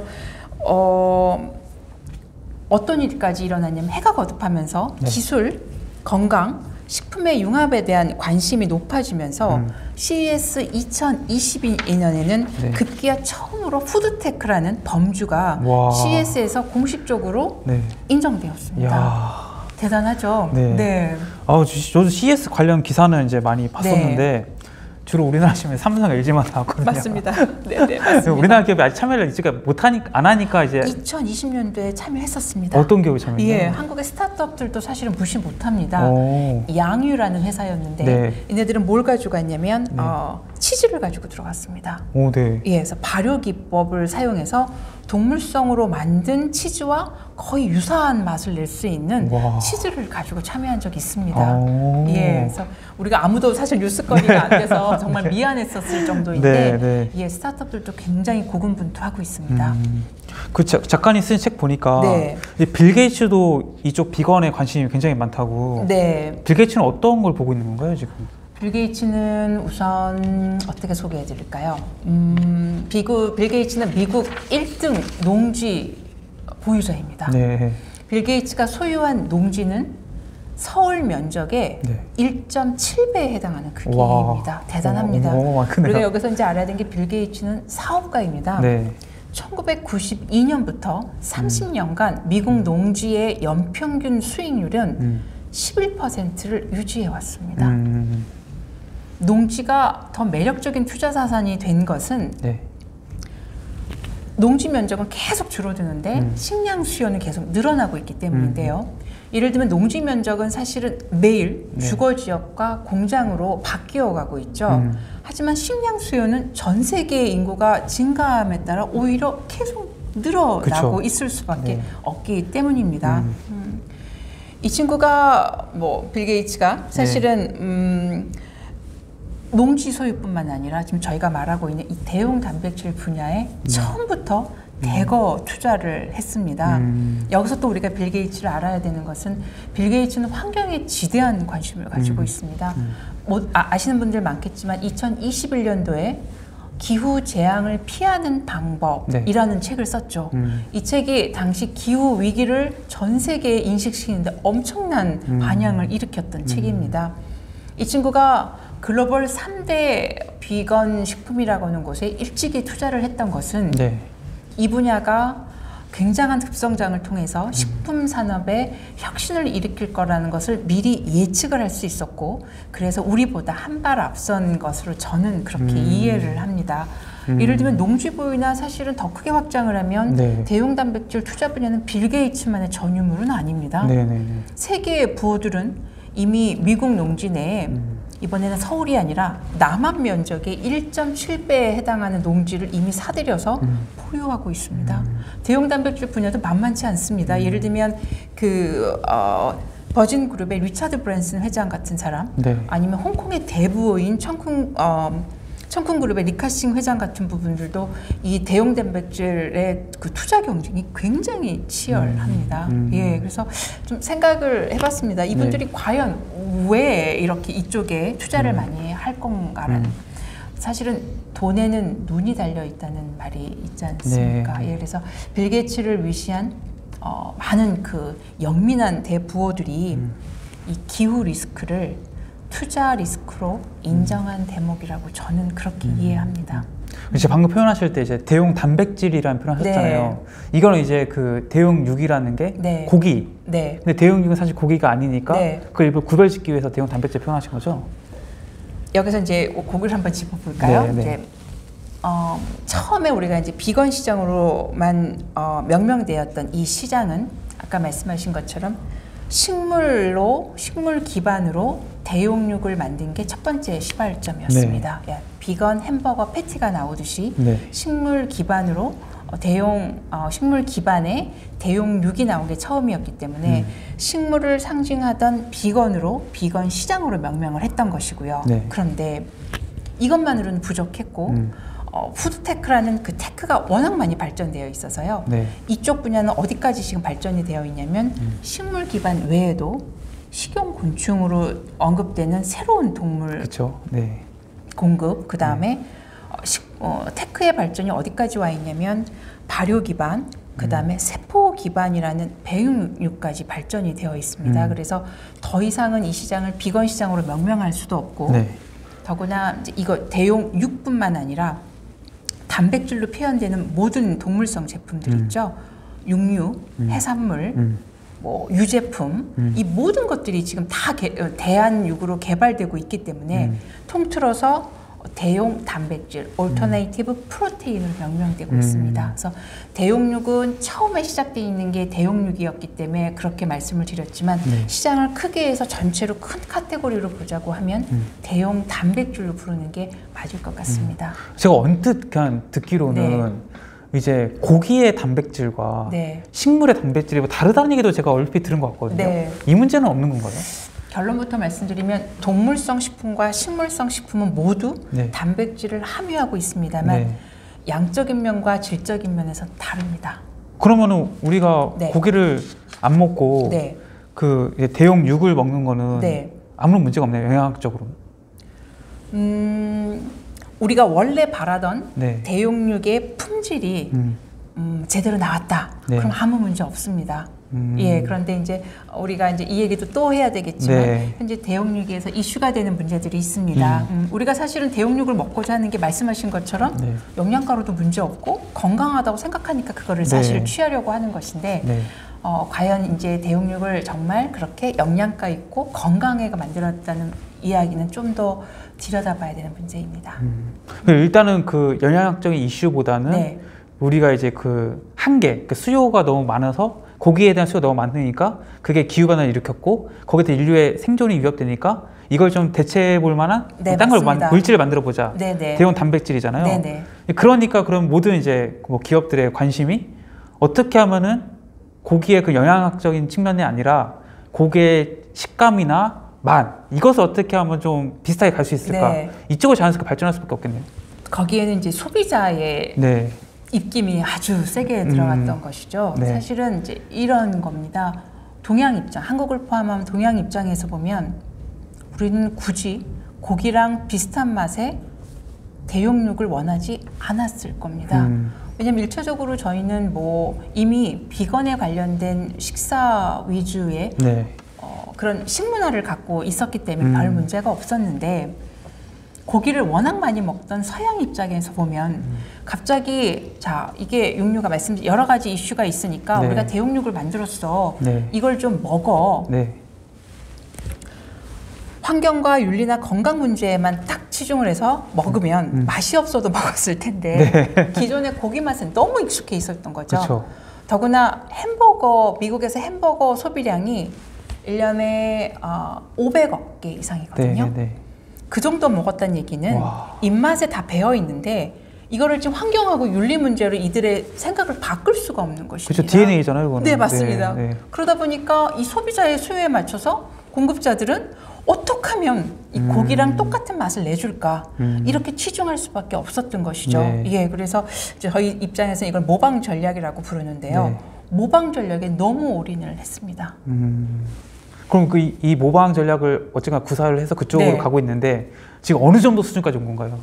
어떤 일까지 일어났냐면 해가 거듭하면서 네. 기술, 건강, 식품의 융합에 대한 관심이 높아지면서 CES 2022년에는 네. 급기야 처음으로 푸드테크라는 범주가 와. CES에서 공식적으로 네. 인정되었습니다. 야. 대단하죠. 네. 네. 저도 CES 관련 기사는 이제 많이 봤었는데 네. 주로 우리나라 시면 삼성, LG만 나왔거든요. 맞습니다. 네, 맞습니다. 우리나라 기업이 아직 참여를 안 하니까 이제 2020년도에 참여했었습니다. 어떤 기업이 참여했나요? 예, 한국의 스타트업들도 사실은 무시 못합니다. 양유라는 회사였는데 네. 얘네들은 뭘 가지고 갔냐면 네. 치즈를 가지고 들어갔습니다. 오, 네. 예, 그래서 발효 기법을 사용해서 동물성으로 만든 치즈와 거의 유사한 맛을 낼 수 있는 와. 치즈를 가지고 참여한 적이 있습니다. 예, 그래서 우리가 아무도 사실 뉴스거리가 안 돼서 정말 미안했었을 정도인데 네, 네. 예, 스타트업들도 굉장히 고군분투하고 있습니다. 그 작가님 쓴 책 보니까 네. 빌 게이츠도 이쪽 비건에 관심이 굉장히 많다고. 네. 빌 게이츠는 어떤 걸 보고 있는 건가요, 지금? 빌 게이츠는 우선 어떻게 소개해 드릴까요? 빌 게이츠는 미국 1등 농지 보유자입니다. 네. 빌 게이츠가 소유한 농지는 서울 면적의 네. 1.7배에 해당하는 크기입니다. 와. 대단합니다. 우리가 여기서 이제 알아야 되는 게 빌 게이츠는 사업가입니다. 네. 1992년부터 30년간 미국 농지의 연평균 수익률은 11%를 유지해 왔습니다. 농지가 더 매력적인 투자 자산이 된 것은 네. 농지 면적은 계속 줄어드는데 식량 수요는 계속 늘어나고 있기 때문인데요. 예를 들면 농지 면적은 사실은 매일 네. 주거 지역과 공장으로 바뀌어 가고 있죠. 하지만 식량 수요는 전 세계의 인구가 증가함에 따라 오히려 계속 늘어나고 그쵸. 있을 수밖에 없기 때문입니다. 이 친구가 뭐 빌 게이츠가 사실은 농지 소유뿐만 아니라 지금 저희가 말하고 있는 이 대용 단백질 분야에 처음부터 대거 투자를 했습니다. 여기서 또 우리가 빌 게이츠를 알아야 되는 것은 빌 게이츠는 환경에 지대한 관심을 가지고 있습니다. 아시는 분들 많겠지만 2021년도에 기후 재앙을 피하는 방법이라는 책을 썼죠. 이 책이 당시 기후 위기를 전 세계에 인식시키는데 엄청난 반향을 일으켰던 책입니다. 이 친구가 글로벌 3대 비건 식품이라고 하는 곳에 일찍이 투자를 했던 것은 이 분야가 굉장한 급성장을 통해서 식품 산업에 혁신을 일으킬 거라는 것을 미리 예측을 할 수 있었고, 그래서 우리보다 한 발 앞선 것으로 저는 그렇게 이해를 합니다. 예를 들면 농지부이나 사실은 더 크게 확장을 하면 대용 단백질 투자 분야는 빌 게이츠만의 전유물은 아닙니다. 세계의 부호들은 이미 미국 농지 내에 이번에는 서울이 아니라 남한 면적의 1.7배에 해당하는 농지를 이미 사들여서 보유하고 있습니다. 대용 단백질 분야도 만만치 않습니다. 예를 들면 버진 그룹의 리차드 브랜슨 회장 같은 사람, 아니면 홍콩의 대부호인 청쿤 그룹의 리카싱 회장 같은 부분들도 이 대용 단백질의 그 투자 경쟁이 굉장히 치열합니다. 그래서 좀 생각을 해봤습니다. 이분들이 과연 왜 이렇게 이쪽에 투자를 많이 할 건가라는. 사실은 돈에는 눈이 달려 있다는 말이 있지 않습니까? 그래서 빌 게이츠를 위시한 많은 그 영민한 대부호들이 이 기후 리스크를 투자 리스크로 인정한 대목이라고 저는 그렇게 이해합니다. 이제 방금 표현하실 때 이제 대용 단백질이라는 표현 하셨잖아요. 이거는 이제 그 대용육이라는 게 고기. 근데 대용육은 사실 고기가 아니니까 그걸 일부러 구별짓기 위해서 대용 단백질 표현하신 거죠? 여기서 이제 고기를 한번 짚어볼까요? 이제 처음에 우리가 이제 비건 시장으로만 명명되었던 이 시장은 아까 말씀하신 것처럼 식물 기반으로 대용육을 만든 게 첫 번째 시발점이었습니다. 비건 햄버거 패티가 나오듯이 식물 기반으로 식물 기반의 대용육이 나온 게 처음이었기 때문에 식물을 상징하던 비건으로 비건 시장으로 명명을 했던 것이고요. 그런데 이것만으로는 부족했고 푸드테크라는 그 테크가 워낙 많이 발전되어 있어서요. 이쪽 분야는 어디까지 지금 발전이 되어 있냐면 식물 기반 외에도 식용곤충으로 언급되는 새로운 동물 공급, 그 다음에 테크의 발전이 어디까지 와 있냐면 발효 기반, 그 다음에 세포 기반이라는 배육육까지 발전이 되어 있습니다. 그래서 더 이상은 이 시장을 비건 시장으로 명명할 수도 없고 더구나 이제 이거 대용육뿐만 아니라 단백질로 표현되는 모든 동물성 제품들 있죠. 육류, 해산물, 뭐 유제품, 이 모든 것들이 지금 다 대한육으로 개발되고 있기 때문에 통틀어서 대용 단백질, 얼터네이티브 프로테인으로 명명되고 있습니다. 그래서 대용육은 처음에 시작되어 있는 게 대용육이었기 때문에 그렇게 말씀을 드렸지만 시장을 크게 해서 전체로 큰 카테고리로 보자고 하면 대용 단백질로 부르는 게 맞을 것 같습니다. 제가 언뜻 그냥 듣기로는 이제 고기의 단백질과 식물의 단백질이 뭐 다르다는 얘기도 제가 얼핏 들은 것 같거든요. 이 문제는 없는 건가요? 결론부터 말씀드리면 동물성 식품과 식물성 식품은 모두 단백질을 함유하고 있습니다만 양적인 면과 질적인 면에서 다릅니다. 그러면은 우리가 고기를 안 먹고 그 대용육을 먹는 거는 아무런 문제가 없나요? 영양학적으로? 우리가 원래 바라던 대용육의 품질이 제대로 나왔다. 그럼 아무 문제 없습니다. 그런데 이제 우리가 이제 이 얘기도 또 해야 되겠지만 현재 대용육에서 이슈가 되는 문제들이 있습니다. 우리가 사실은 대용육을 먹고자 하는 게 말씀하신 것처럼 영양가로도 문제 없고 건강하다고 생각하니까 그거를 사실 취하려고 하는 것인데 과연 이제 대용육을 정말 그렇게 영양가 있고 건강하게 만들었다는 이야기는 좀 더 들여다봐야 되는 문제입니다. 일단은 그 영양학적인 이슈보다는 우리가 이제 그 한계, 그 수요가 너무 많아서 고기에 대한 수요가 너무 많으니까 그게 기후변화를 일으켰고 거기에 인류의 생존이 위협되니까 이걸 좀 대체해 볼 만한 딴 걸 물질을 만들어 보자. 대용 단백질이잖아요. 그러니까 그럼 모든 이제 뭐 기업들의 관심이 어떻게 하면은 고기의 그 영양학적인 측면이 아니라 고기의 식감이나 맛, 이것을 어떻게 하면 좀 비슷하게 갈 수 있을까? 네. 이쪽을 자연스럽게 발전할 수밖에 없겠네요. 거기에는 이제 소비자의 네. 입김이 아주 세게 들어갔던 것이죠. 네. 사실은 이제 이런 겁니다. 동양 입장, 한국을 포함한 동양 입장에서 보면 우리는 굳이 고기랑 비슷한 맛의 대용육을 원하지 않았을 겁니다. 왜냐면 1차적으로 저희는 뭐 이미 비건에 관련된 식사 위주의 네. 그런 식문화를 갖고 있었기 때문에 별 문제가 없었는데 고기를 워낙 많이 먹던 서양 입장에서 보면 갑자기 자 이게 육류가 말씀 여러 가지 이슈가 있으니까 네. 우리가 대용육을 만들었어. 네. 이걸 좀 먹어. 네. 환경과 윤리나 건강 문제에만 딱 치중을 해서 먹으면 맛이 없어도 먹었을 텐데 네. 기존의 고기 맛은 너무 익숙해 있었던 거죠. 그쵸. 더구나 햄버거, 미국에서 햄버거 소비량이 1년에 500억 개 이상이거든요. 네, 네. 그 정도 먹었다는 얘기는 와. 입맛에 다 배어 있는데 이거를 지금 환경하고 윤리 문제로 이들의 생각을 바꿀 수가 없는 것입니다. 그렇죠. DNA잖아요, 그거는. 네, 맞습니다. 네, 네. 그러다 보니까 이 소비자의 수요에 맞춰서 공급자들은 어떻게 하면 이 고기랑 똑같은 맛을 내줄까 이렇게 치중할 수밖에 없었던 것이죠. 네. 예, 그래서 저희 입장에서는 이걸 모방 전략이라고 부르는데요. 네. 모방 전략에 너무 올인을 했습니다. 그럼 이 모방 전략을 어쨌거나 구사를 해서 그쪽으로 네. 가고 있는데 지금 어느 정도 수준까지 온 건가요?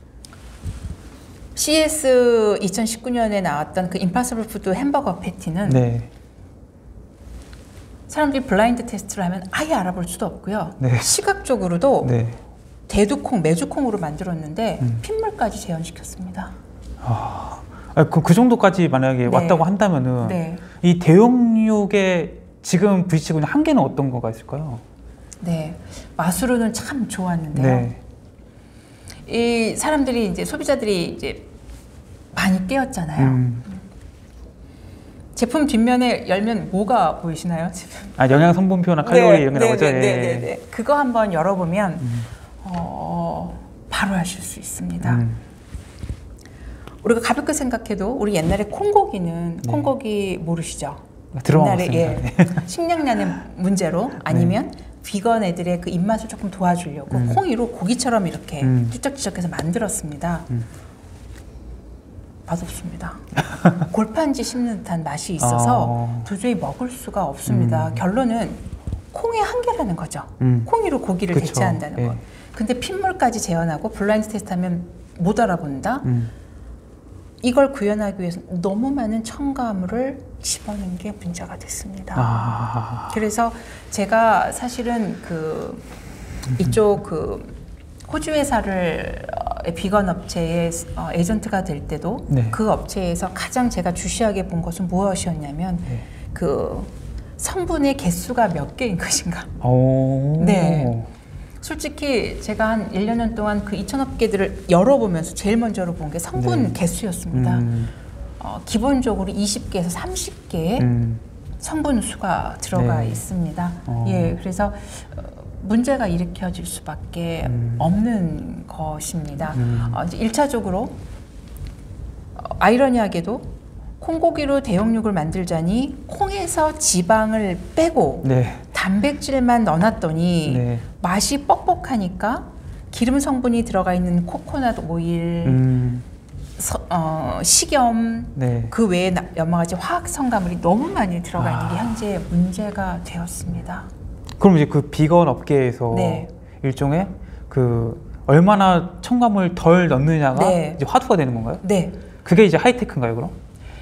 CS 2019년에 나왔던 그 임파서블 푸드 햄버거 패티는 네. 사람들이 블라인드 테스트를 하면 아예 알아볼 수도 없고요. 네. 시각적으로도 네. 대두콩, 메주콩으로 만들었는데 핏물까지 재현시켰습니다. 그 정도까지 만약에 네. 왔다고 한다면은 네. 이 대용육의 지금 부딪히고 있는 한계는 어떤 거가 있을까요? 네, 맛으로는 참 좋았는데요. 네. 이 사람들이 이제 소비자들이 이제 많이 깨었잖아요. 제품 뒷면에 열면 뭐가 보이시나요? 지금? 영양 성분표나 칼로리 네, 이런 게 네, 나오죠. 네, 네, 네, 네. 그거 한번 열어보면 바로 아실 수 있습니다. 우리가 가볍게 생각해도 우리 옛날에 콩고기는 네. 콩고기 모르시죠? 들어봤습니다. 옛날에 예, 식량난의 문제로 아니면 비건 애들의 그 입맛을 조금 도와주려고 콩이로 고기처럼 이렇게 쭈쩍쭈쩍해서 만들었습니다. 맛없습니다. 골판지 씹는 듯한 맛이 있어서 도저히 먹을 수가 없습니다. 결론은 콩의 한계라는 거죠. 콩이로 고기를 그쵸. 대체한다는 거. 예. 근데 핏물까지 재현하고 블라인드 테스트하면 못 알아본다. 이걸 구현하기 위해서 너무 많은 첨가물을 집어넣은 게 문제가 됐습니다. 그래서 제가 사실은 이쪽 호주 회사를 비건 업체의 에이전트가 될 때도 네. 그 업체에서 가장 제가 주시하게 본 것은 무엇이었냐면 네. 그 성분의 개수가 몇 개인 것인가. 오. 네. 솔직히 제가 한 1, 년 동안 그 2,000억 개들을 열어보면서 제일 먼저로 본 게 성분 네. 개수였습니다. 기본적으로 20개에서 30개의 성분 수가 들어가 네. 있습니다. 예, 그래서 문제가 일으켜질 수밖에 없는 것입니다. 이제 1차적으로 아이러니하게도 콩고기로 대용육을 만들자니 콩에서 지방을 빼고 네. 단백질만 넣어놨더니 네. 맛이 뻑뻑하니까 기름 성분이 들어가 있는 코코넛 오일, 식염, 네. 그 외에 여러 가지 화학 첨가물이 너무 많이 들어가 있는 게 현재 문제가 되었습니다. 그럼 이제 그 비건 업계에서 네. 일종의 얼마나 첨가물 덜 넣느냐가 네. 이제 화두가 되는 건가요? 네. 그게 이제 하이테크인가요, 그럼?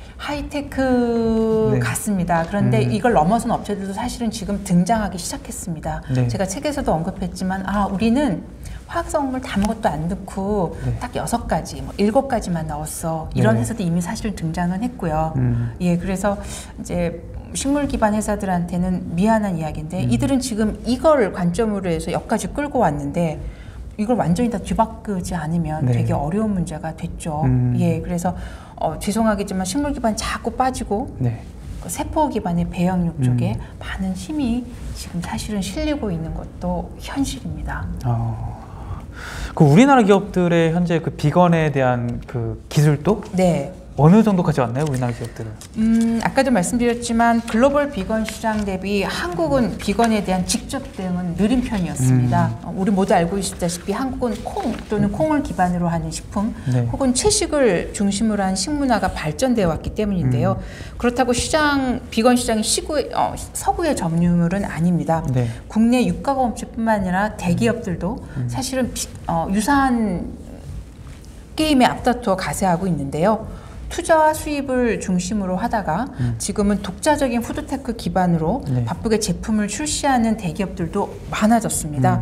하이테크 네. 같습니다. 그런데 이걸 넘어선 업체들도 사실은 지금 등장하기 시작했습니다. 네. 제가 책에서도 언급했지만 우리는 화학성분을 아무것도 안 넣고 네. 딱 6가지, 7가지만 넣었어. 이런 네. 회사도 이미 사실은 등장은 했고요. 예, 그래서 이제 식물 기반 회사들한테는 미안한 이야기인데 이들은 지금 이걸 관점으로 해서 여기까지 끌고 왔는데 이걸 완전히 다 뒤바꾸지 않으면 네. 되게 어려운 문제가 됐죠. 예, 그래서 죄송하겠지만 식물 기반 자꾸 빠지고 네. 그 세포 기반의 배양육 쪽에 많은 힘이 지금 사실은 실리고 있는 것도 현실입니다. 그 우리나라 기업들의 현재 그 비건에 대한 그 기술도 네. 어느 정도까지 왔나요? 우리나라 기업들은? 아까도 말씀드렸지만 글로벌 비건 시장 대비 한국은 비건에 대한 직접 대응은 느린 편이었습니다. 우리 모두 알고 있다시피 한국은 콩 또는 콩을 기반으로 하는 식품 네. 혹은 채식을 중심으로 한 식문화가 발전되어 왔기 때문인데요. 그렇다고 비건 시장이 서구의 점유물은 아닙니다. 네. 국내 유가업체뿐만 아니라 대기업들도 사실은 유사한 게임에 앞다투어 가세하고 있는데요. 투자와 수입을 중심으로 하다가 지금은 독자적인 푸드테크 기반으로 네. 바쁘게 제품을 출시하는 대기업들도 많아졌습니다.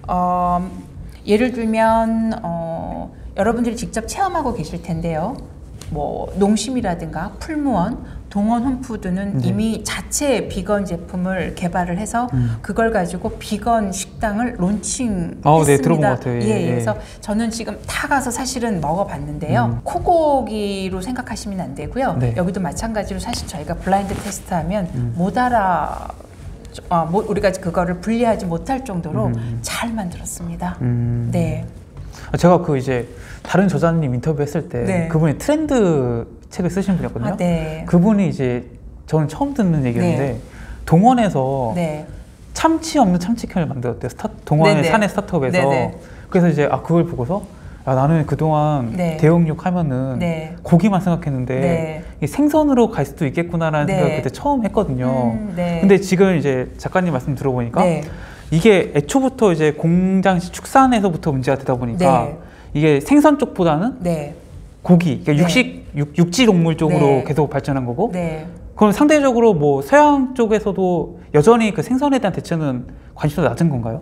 예를 들면 여러분들이 직접 체험하고 계실 텐데요. 뭐 농심이라든가 풀무원, 동원 홈푸드는 네. 이미 자체 비건 제품을 개발을 해서 그걸 가지고 비건 식당을 론칭했습니다. 네, 들어본 것 같아요. 예, 그래서 저는 지금 다 가서 사실은 먹어봤는데요. 코고기로 생각하시면 안 되고요. 네. 여기도 마찬가지로 사실 저희가 블라인드 테스트하면 못 알아. 우리가 그거를 분리하지 못할 정도로 잘 만들었습니다. 네. 제가 이제 다른 저자님 인터뷰했을 때 네. 그분이 트렌드 책을 쓰신 분이었거든요. 네. 그분이 이제 저는 처음 듣는 얘기였는데 네. 동원에서 네. 참치 없는 참치캔을 만들었대요. 동원의 사내 스타트업에서. 네네. 그래서 이제 그걸 보고서 나는 그동안 네. 대용육 하면은 네. 고기만 생각했는데 네. 이 생선으로 갈 수도 있겠구나라는 생각을 그때 처음 했거든요. 네. 근데 지금 이제 작가님 말씀 들어보니까 네. 이게 애초부터 이제 공장식 축산에서부터 문제가 되다 보니까 네. 이게 생선 쪽보다는 네. 고기, 그러니까 육지 동물 쪽으로 네. 계속 발전한 거고 네. 그럼 상대적으로 뭐 서양 쪽에서도 여전히 그 생선에 대한 대처는 관심도 낮은 건가요?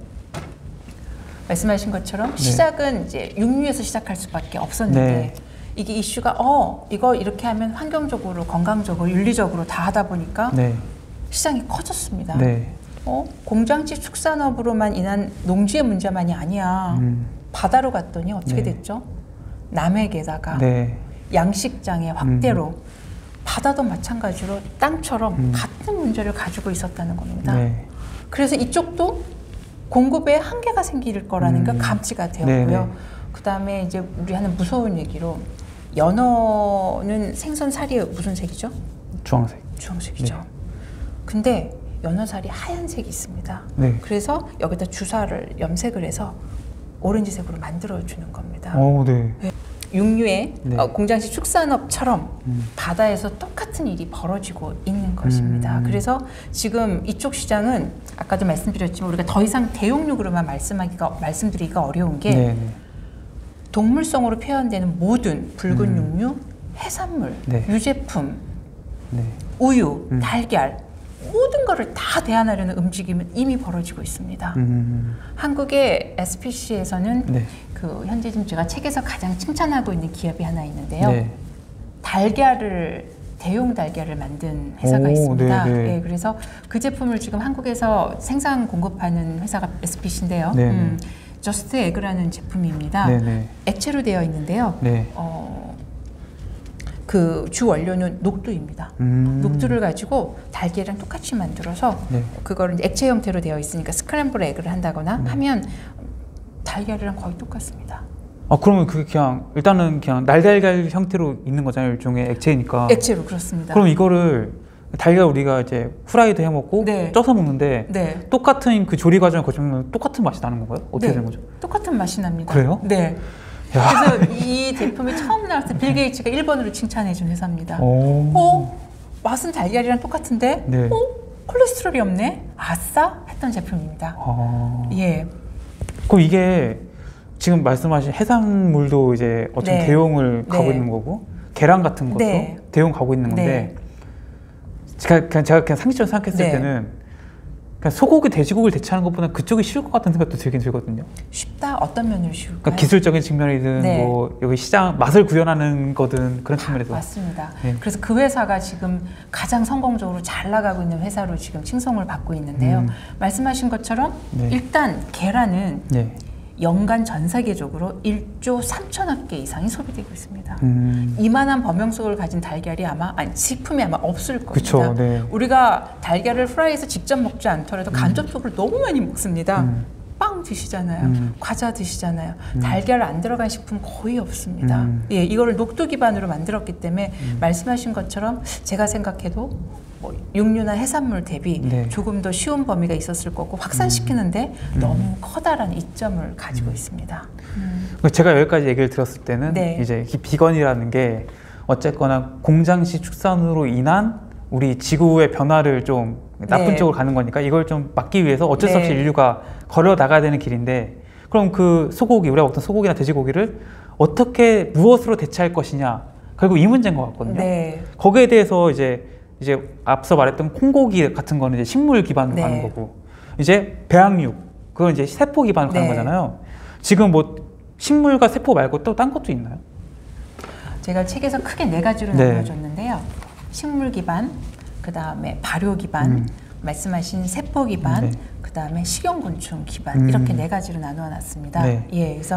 말씀하신 것처럼 시작은 이제 육류에서 시작할 수밖에 없었는데 이게 이슈가 이거 이렇게 하면 환경적으로 건강적으로 윤리적으로 다 하다 보니까 시장이 커졌습니다. 공장지 축산업으로만 인한 농지의 문제만이 아니야. 바다로 갔더니 어떻게 됐죠? 남해에다가 양식장의 확대로 바다도 마찬가지로 땅처럼 같은 문제를 가지고 있었다는 겁니다. 그래서 이쪽도 공급에 한계가 생길 거라는 게 감지가 되었고요. 그 다음에 이제 우리 하는 무서운 얘기로 연어는 생선살이 무슨 색이죠? 주황색. 주황색이죠. 근데 연어살이 하얀색이 있습니다. 그래서 여기다 주사를 염색을 해서 오렌지색으로 만들어주는 겁니다. 육류의 공장식 축산업처럼 바다에서 똑같은 일이 벌어지고 있는 것입니다. 그래서 지금 이쪽 시장은 아까도 말씀드렸지만 우리가 더 이상 대용육으로만 말씀드리기가 어려운 게 동물성으로 표현되는 모든 붉은 육류, 해산물, 유제품, 우유, 달걀 모든 거를 다 대안하려는 움직임은 이미 벌어지고 있습니다. 한국의 SPC에서는 그 현재 지금 제가 책에서 가장 칭찬하고 있는 기업이 하나 있는데요. 대용 달걀을 만든 회사가 있습니다. 그래서 그 제품을 지금 한국에서 생산 공급하는 회사가 SPC인데요. 저스트 에그라는 제품입니다. 액체로 되어 있는데요. 그 주 원료는 녹두입니다. 녹두를 가지고 달걀이랑 똑같이 만들어서 그거를 이제 액체 형태로 되어 있으니까 스크램블 에그를 한다거나 하면 달걀이랑 거의 똑같습니다. 그러면 그게 일단은 그냥 날달걀 형태로 있는 거잖아요. 일종의 액체니까. 액체로 그렇습니다. 그럼 이거를 달걀 우리가 이제 후라이드 해 먹고 쪄서 먹는데 똑같은 그 조리 과정을 거치면 똑같은 맛이 나는 건가요? 어떻게 되는 거죠? 똑같은 맛이 납니다. 그래요? 네. 그래서 이 제품이 처음 나왔을 때 빌 게이츠가 1번으로 칭찬해준 회사입니다. 맛은 달걀이랑 똑같은데 콜레스테롤이 없네? 아싸? 했던 제품입니다. 그럼 이게 지금 말씀하신 해산물도 이제 어떤 대용을 가고 있는 거고 계란 같은 것도 대용 가고 있는 건데 제가 그냥 상식적으로 생각했을 때는 그냥 소고기, 돼지고기를 대체하는 것보다 그쪽이 쉬울 것 같은 생각도 들긴 들거든요. 쉽다? 어떤 면으로 쉬울까요? 그러니까 기술적인 측면이든 뭐 여기 시장 맛을 구현하는 거든 그런 측면에서. 맞습니다. 그래서 그 회사가 지금 가장 성공적으로 잘 나가고 있는 회사로 지금 칭송을 받고 있는데요. 말씀하신 것처럼 일단 계란은 연간 전 세계적으로 1조 3천억 개 이상이 소비되고 있습니다. 이만한 범용성을 가진 달걀이 식품이 아마 없을 겁니다. 그쵸, 우리가 달걀을 프라이에서 직접 먹지 않더라도 간접적으로 너무 많이 먹습니다. 빵 드시잖아요. 과자 드시잖아요. 달걀 안 들어간 식품 거의 없습니다. 예, 이거를 녹두 기반으로 만들었기 때문에 말씀하신 것처럼 제가 생각해도 뭐 육류나 해산물 대비 네. 조금 더 쉬운 범위가 있었을 거고 확산시키는데 너무 커다란 이점을 가지고 있습니다. 제가 여기까지 얘기를 들었을 때는 네. 이제 비건이라는 게 어쨌거나 공장식 축산으로 인한 우리 지구의 변화를 좀 나쁜 네. 쪽으로 가는 거니까 이걸 좀 막기 위해서 어쩔 수 없이 네. 인류가 걸어 나가야 되는 길인데 그럼 그 소고기, 우리가 먹던 소고기나 돼지고기를 어떻게 무엇으로 대체할 것이냐 결국 이 문제인 것 같거든요. 네. 거기에 대해서 이제 앞서 말했던 콩고기 같은 거는 이제 식물 기반으로 네. 가는 거고 이제 배양육 그건 이제 세포 기반으로 가는 네. 거잖아요. 지금 뭐 식물과 세포 말고 또 딴 것도 있나요? 제가 책에서 크게 4가지로 네. 나눠줬는데요. 식물 기반, 그 다음에 발효 기반, 말씀하신 세포 기반, 네. 그 다음에 식용곤충 기반 이렇게 4가지로 나누어놨습니다. 네. 예, 그래서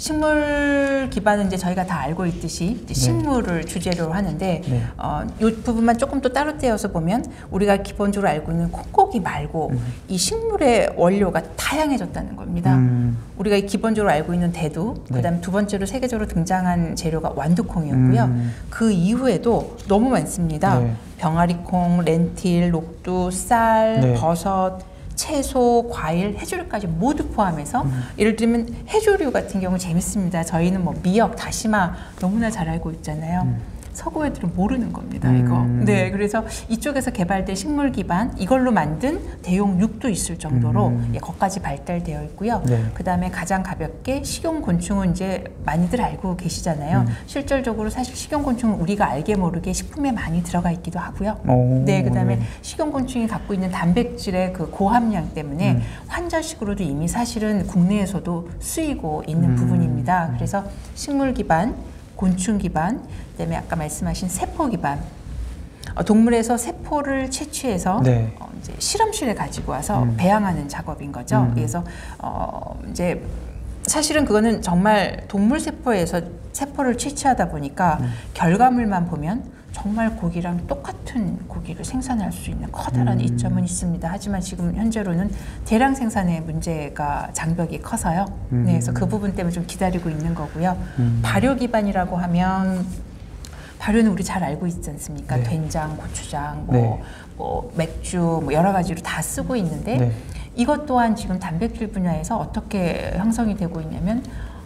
식물 기반은 이제 저희가 다 알고 있듯이 이제 식물을 네. 주제로 하는데 네. 이 부분만 조금 또 따로 떼어서 보면 우리가 기본적으로 알고 있는 콩고기 말고 이 식물의 원료가 다양해졌다는 겁니다. 우리가 기본적으로 알고 있는 대두, 네. 그 다음에 두 번째로 세계적으로 등장한 재료가 완두콩이었고요. 그 이후에도 너무 많습니다. 네. 병아리콩, 렌틸, 녹두, 쌀, 네. 버섯, 채소, 과일, 해조류까지 모두 포함해서 예를 들면 해조류 같은 경우 재밌습니다. 저희는 뭐 미역, 다시마 너무나 잘 알고 있잖아요. 서구 애들은 모르는 겁니다. 이거. 네, 그래서 이쪽에서 개발된 식물 기반 이걸로 만든 대용육도 있을 정도로 예, 거기까지 발달되어 있고요. 네. 그 다음에 가장 가볍게 식용곤충은 이제 많이들 알고 계시잖아요. 실질적으로 사실 식용곤충은 우리가 알게 모르게 식품에 많이 들어가 있기도 하고요. 네, 그 다음에 식용곤충이 갖고 있는 단백질의 그 고함량 때문에 환자식으로도 이미 사실은 국내에서도 쓰이고 있는 부분입니다. 그래서 식물 기반, 곤충 기반, 그다음에 아까 말씀하신 세포 기반. 동물에서 세포를 채취해서 네. 이제 실험실에 가지고 와서 배양하는 작업인 거죠. 그래서 이제 사실은 그거는 정말 동물 세포에서 세포를 채취하다 보니까 결과물만 보면 정말 고기랑 똑같은 고기를 생산할 수 있는 커다란 이점은 있습니다. 하지만 지금 현재로는 대량 생산의 문제가 장벽이 커서요. 네, 그래서 그 부분 때문에 좀 기다리고 있는 거고요. 발효 기반이라고 하면 발효는 우리 잘 알고 있지 않습니까? 네. 된장, 고추장, 뭐 맥주 뭐 여러 가지로 다 쓰고 있는데 네. 이것 또한 지금 단백질 분야에서 어떻게 형성이 되고 있냐면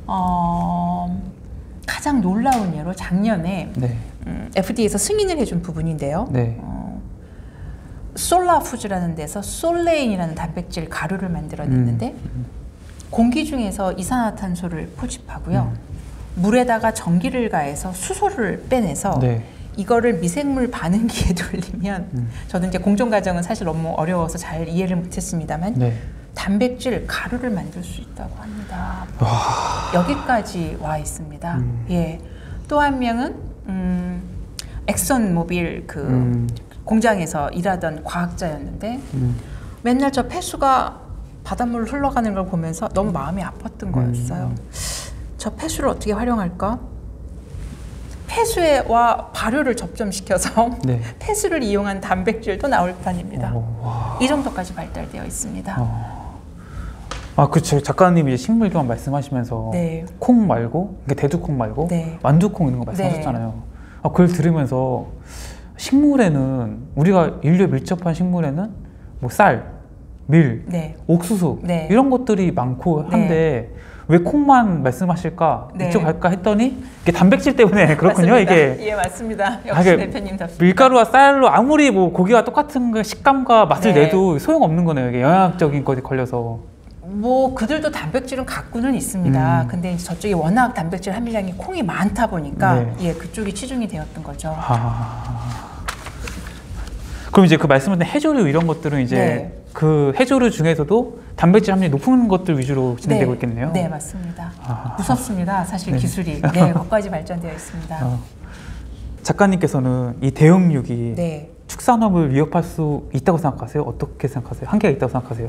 가장 놀라운 예로 작년에 네. FDA에서 승인을 해준 부분인데요. 네. 솔라푸즈라는 데서 솔레인이라는 단백질 가루를 만들어냈는데 공기 중에서 이산화탄소를 포집하고요. 물에다가 전기를 가해서 수소를 빼내서 네. 이거를 미생물 반응기에 돌리면 저도 이제 공정 과정은 사실 너무 어려워서 잘 이해를 못했습니다만 네. 단백질 가루를 만들 수 있다고 합니다. 여기까지 와 있습니다. 예. 또 한 명은 엑선 모빌 그 공장에서 일하던 과학자였는데 맨날 저 폐수가 바닷물로 흘러가는 걸 보면서 너무 마음이 아팠던 거였어요. 저 폐수를 어떻게 활용할까? 폐수와 발효를 접점시켜서 네. 폐수를 이용한 단백질도 나올 판입니다. 이 정도까지 발달되어 있습니다. 그렇죠. 작가님이 이제 식물 기반 말씀하시면서 네. 콩 말고, 그러니까 대두콩 말고 네. 완두콩 이런 거 말씀하셨잖아요. 네. 그걸 들으면서 식물에는 우리가 인류에 밀접한 식물에는 뭐 쌀, 밀, 네. 옥수수 네. 이런 것들이 많고 한데 네. 왜 콩만 말씀하실까? 네. 이쪽 갈까 했더니 이게 단백질 때문에 그렇군요. 맞습니다. 이게 예 맞습니다. 역시 대표님 답습니다. 밀가루와 쌀로 아무리 뭐 고기가 똑같은 식감과 맛을 네. 내도 소용 없는 거네요. 이게 영양적인 것이 걸려서. 뭐 그들도 단백질은 갖고는 있습니다. 근데 이제 저쪽이 워낙 단백질 함유량이 콩이 많다 보니까 네. 예 그쪽이 치중이 되었던 거죠. 그럼 이제 그 말씀하신 해조류 이런 것들은 이제 네. 그 해조류 중에서도 단백질 함량이 높은 것들 위주로 진행되고 네. 있겠네요. 네, 맞습니다. 무섭습니다. 사실 네. 기술이. 네, 거기까지 발전되어 있습니다. 작가님께서는 이 대형육이 네. 축산업을 위협할 수 있다고 생각하세요? 어떻게 생각하세요? 한계가 있다고 생각하세요?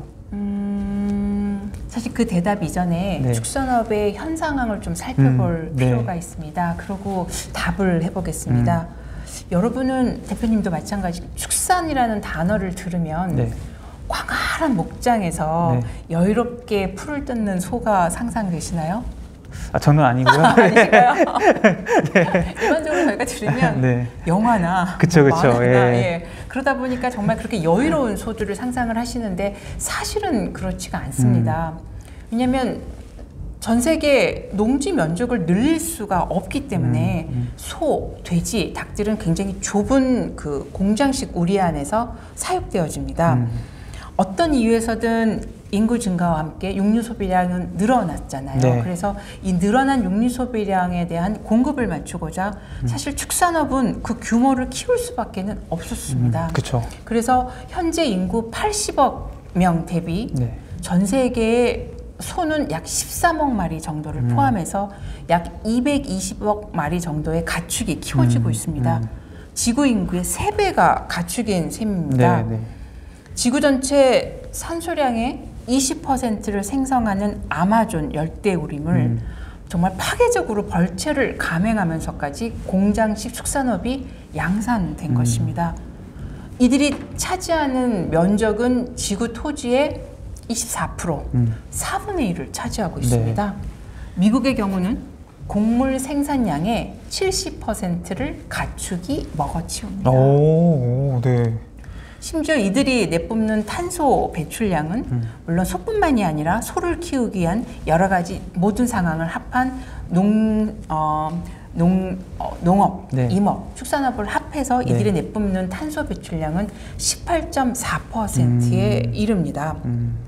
사실 그 대답 이전에 네. 축산업의 현 상황을 좀 살펴볼 필요가 네. 있습니다. 그리고 답을 해보겠습니다. 여러분은 대표님도 마찬가지 축산이라는 단어를 들으면 네. 광활한 파란 목장에서 여유롭게 풀을 뜯는 소가 상상되시나요? 저는 아니고요. 아니신가요? 일반적으로 저희가 들으면 영화나 그쵸. 그러다 보니까 정말 그렇게 여유로운 소들을 상상을 하시는데 사실은 그렇지가 않습니다. 왜냐하면 전 세계 농지 면적을 늘릴 수가 없기 때문에 소, 돼지, 닭들은 굉장히 좁은 그 공장식 우리 안에서 사육되어집니다. 어떤 이유에서든 인구 증가와 함께 육류 소비량은 늘어났잖아요. 그래서 이 늘어난 육류 소비량에 대한 공급을 맞추고자 사실 축산업은 그 규모를 키울 수밖에 없었습니다. 그래서 현재 인구 80억 명 대비 전 세계의 소는 약 13억 마리 정도를 포함해서 약 220억 마리 정도의 가축이 키워지고 있습니다. 지구 인구의 3배가 가축인 셈입니다. 지구 전체 산소량의 20%를 생성하는 아마존 열대우림을 정말 파괴적으로 벌채를 감행하면서까지 공장식 축산업이 양산된 것입니다. 이들이 차지하는 면적은 지구 토지의 24%, 4분의 1을 차지하고 있습니다. 미국의 경우는 곡물 생산량의 70%를 가축이 먹어치웁니다. 심지어 이들이 내뿜는 탄소 배출량은 물론 소뿐만이 아니라 소를 키우기 위한 여러 가지 모든 상황을 합한 농업, 임업, 축산업을 합해서 이들이 내뿜는 탄소 배출량은 18.4%에 이릅니다.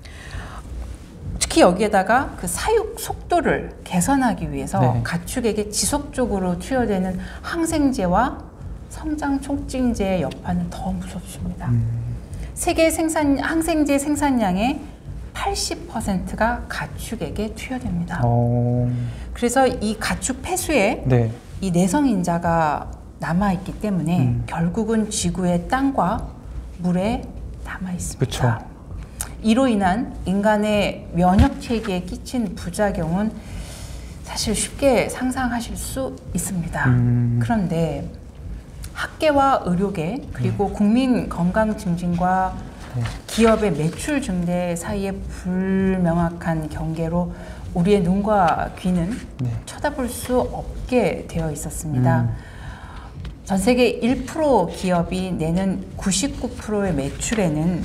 특히 여기에다가 그 사육 속도를 개선하기 위해서 가축에게 지속적으로 투여되는 항생제와 성장 촉진제의 여파는 더 무섭습니다. 세계 항생제 생산량의 80%가 가축에게 투여됩니다. 그래서 이 가축 폐수에 이 내성인자가 남아있기 때문에 결국은 지구의 땅과 물에 남아있습니다. 이로 인한 인간의 면역체계에 끼친 부작용은 사실 쉽게 상상하실 수 있습니다. 그런데 학계와 의료계 그리고 국민 건강 증진과 기업의 매출 증대 사이의 불명확한 경계로 우리의 눈과 귀는 쳐다볼 수 없게 되어 있었습니다. 전 세계 1% 기업이 내는 99%의 매출에는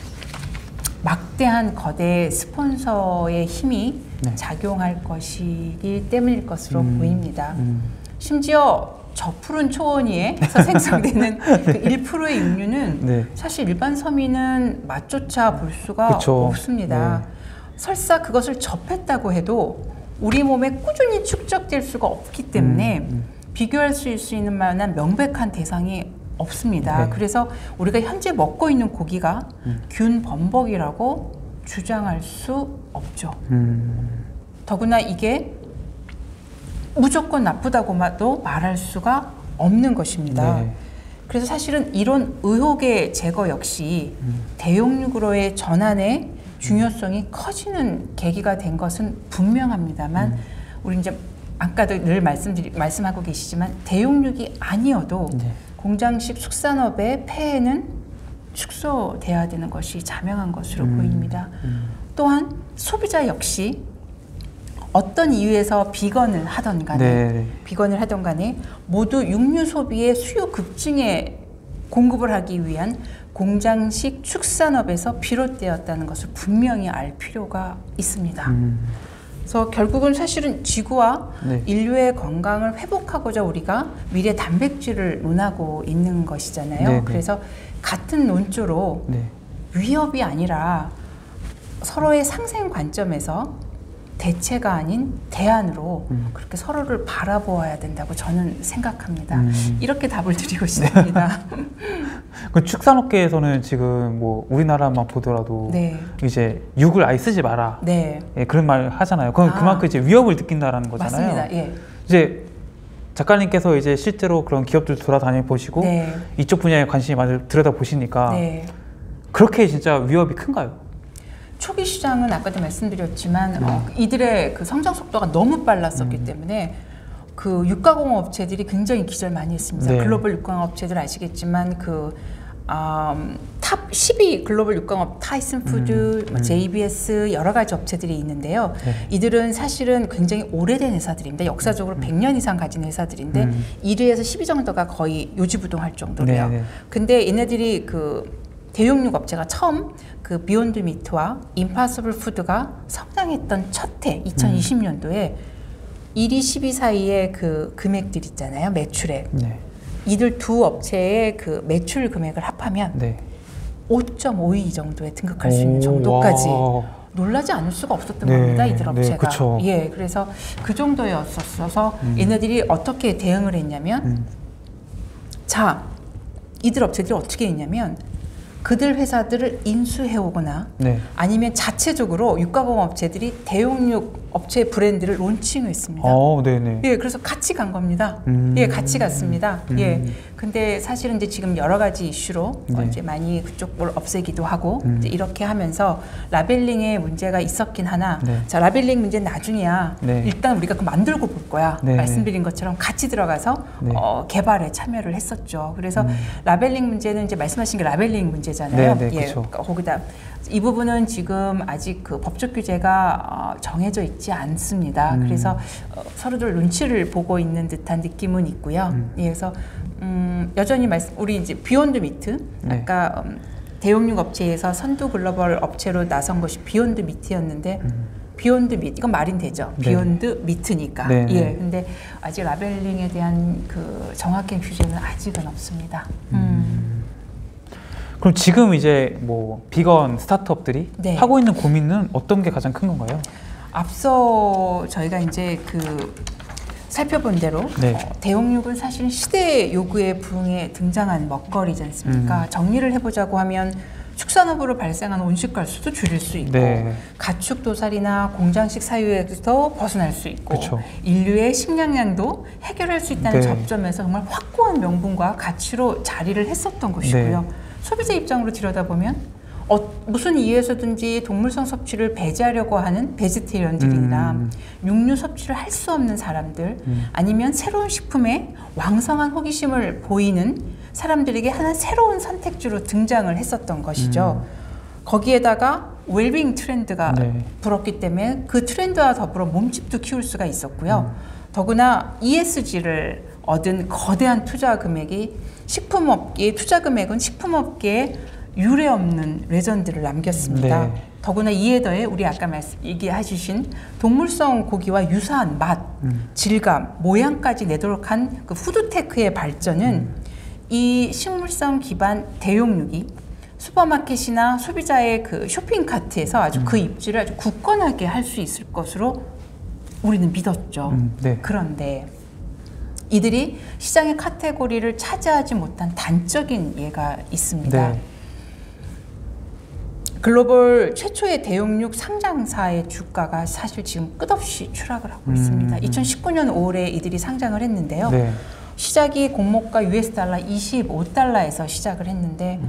막대한 거대 스폰서의 힘이 작용할 것이기 때문일 것으로 보입니다. 심지어 저 푸른 초원 위에서 생성되는 그 1%의 육류는 사실 일반 서민은 맛조차 볼 수가 없습니다. 설사 그것을 접했다고 해도 우리 몸에 꾸준히 축적될 수가 없기 때문에 비교할 수 있는 만한 명백한 대상이 없습니다. 그래서 우리가 현재 먹고 있는 고기가 균 범벅이라고 주장할 수 없죠. 더구나 이게 무조건 나쁘다고도 말할 수가 없는 것입니다. 그래서 사실은 이런 의혹의 제거 역시 대용육으로의 전환의 중요성이 커지는 계기가 된 것은 분명합니다만 우리 이제 아까도 늘 말씀하고 계시지만 대용육이 아니어도 공장식 축산업의 폐해는 축소돼야 되는 것이 자명한 것으로 보입니다. 또한 소비자 역시 어떤 이유에서 비건을 하던 간에 모두 육류 소비의 수요 급증에 공급을 하기 위한 공장식 축산업에서 비롯되었다는 것을 분명히 알 필요가 있습니다. 그래서 결국은 사실은 지구와 인류의 건강을 회복하고자 우리가 미래 단백질을 논하고 있는 것이잖아요. 그래서 같은 논조로 위협이 아니라 서로의 상생 관점에서 대체가 아닌 대안으로 그렇게 서로를 바라보아야 된다고 저는 생각합니다. 이렇게 답을 드리고 싶습니다. 그 축산업계에서는 지금 뭐 우리나라만 보더라도 이제 육을 아예 쓰지 마라 그런 말 하잖아요. 그만큼 이제 위협을 느낀다라는 거잖아요. 맞습니다. 이제 작가님께서 이제 실제로 그런 기업들 돌아다녀 보시고 이쪽 분야에 관심이 많이 들여다 보시니까 그렇게 진짜 위협이 큰가요? 초기 시장은 아까도 말씀드렸지만 이들의 그 성장 속도가 너무 빨랐었기 때문에 그 육가공업 업체들이 굉장히 기절 많이 했습니다. 글로벌 육가공업 업체들 아시겠지만 그 탑 10위 글로벌 육광업 타이슨 푸드, JBS 여러 가지 업체들이 있는데요. 이들은 사실은 굉장히 오래된 회사들입니다. 역사적으로 100년 이상 가진 회사들인데 1위에서 10위 정도가 거의 요지부동할 정도래요. 근데 얘네들이 그 대용육 업체가 처음 그 비욘드 미트와 임파서블 푸드가 성장했던 첫 해 2020년도에 1위 10위 사이의 그 금액들 있잖아요. 매출액. 이들 두 업체의 그 매출 금액을 합하면 5.5위 정도에 등극할 수 있는 정도까지 놀라지 않을 수가 없었던 겁니다. 이들 업체가. 예, 그래서 그 정도였었어서 얘네들이 어떻게 대응을 했냐면 자, 이들 업체들이 어떻게 했냐면 그들 회사들을 인수해오거나 아니면 자체적으로 육가공업 업체들이 대용육 업체 브랜드를 론칭했습니다. 예, 그래서 같이 간 겁니다. 예, 같이 갔습니다. 예, 근데 사실은 이제 지금 여러 가지 이슈로 이제 많이 그쪽을 없애기도 하고 이제 이렇게 하면서 라벨링에 문제가 있었긴 하나, 자 라벨링 문제는 나중이야. 일단 우리가 그 만들고 볼 거야. 말씀드린 것처럼 같이 들어가서 개발에 참여를 했었죠. 그래서 라벨링 문제는 이제 말씀하신 게 라벨링 문제잖아요. 예, 거기다. 이 부분은 지금 아직 그 법적 규제가 정해져 있지 않습니다. 그래서 서로들 눈치를 보고 있는 듯한 느낌은 있고요. 예, 그래서 여전히 우리 이제 비욘드 미트 아까 대용육 업체에서 선두 글로벌 업체로 나선 것이 비욘드 미트였는데 비욘드 미트 이건 말인 되죠. 비욘드 미트니까. 예, 근데 아직 라벨링에 대한 그 정확한 규제는 아직은 없습니다. 그럼 지금 이제 뭐 비건 스타트업들이 하고 있는 고민은 어떤 게 가장 큰 건가요? 앞서 저희가 이제 그 살펴본 대로 대용육은 사실 시대의 요구에 부응해 등장한 먹거리지 않습니까? 정리를 해보자고 하면 축산업으로 발생한 온실가스도 줄일 수 있고 가축 도살이나 공장식 사유에서 벗어날 수 있고 인류의 식량난도 해결할 수 있다는 접점에서 정말 확고한 명분과 가치로 자리를 했었던 것이고요. 소비자 입장으로 들여다보면 무슨 이유에서든지 동물성 섭취를 배제하려고 하는 베지테리언들이나 육류 섭취를 할 수 없는 사람들 아니면 새로운 식품에 왕성한 호기심을 보이는 사람들에게 하나 새로운 선택지로 등장을 했었던 것이죠. 거기에다가 웰빙 트렌드가 불었기 때문에 그 트렌드와 더불어 몸집도 키울 수가 있었고요. 더구나 ESG를 얻은 거대한 투자 금액이 식품업계의 투자 금액은 식품업계에 유례 없는 레전드를 남겼습니다. 더구나 이에 더해 우리 아까 얘기해 주신 동물성 고기와 유사한 맛, 질감, 모양까지 내도록 한 그 푸드테크의 발전은 이 식물성 기반 대용육이 슈퍼마켓이나 소비자의 그 쇼핑카트에서 아주 그 입지를 아주 굳건하게 할 수 있을 것으로 우리는 믿었죠. 그런데 이들이 시장의 카테고리를 차지하지 못한 단적인 예가 있습니다. 글로벌 최초의 대용육 상장사의 주가가 사실 지금 끝없이 추락을 하고 있습니다. 2019년 5월에 이들이 상장을 했는데요. 시작이 공모가 $25 25달러에서 시작을 했는데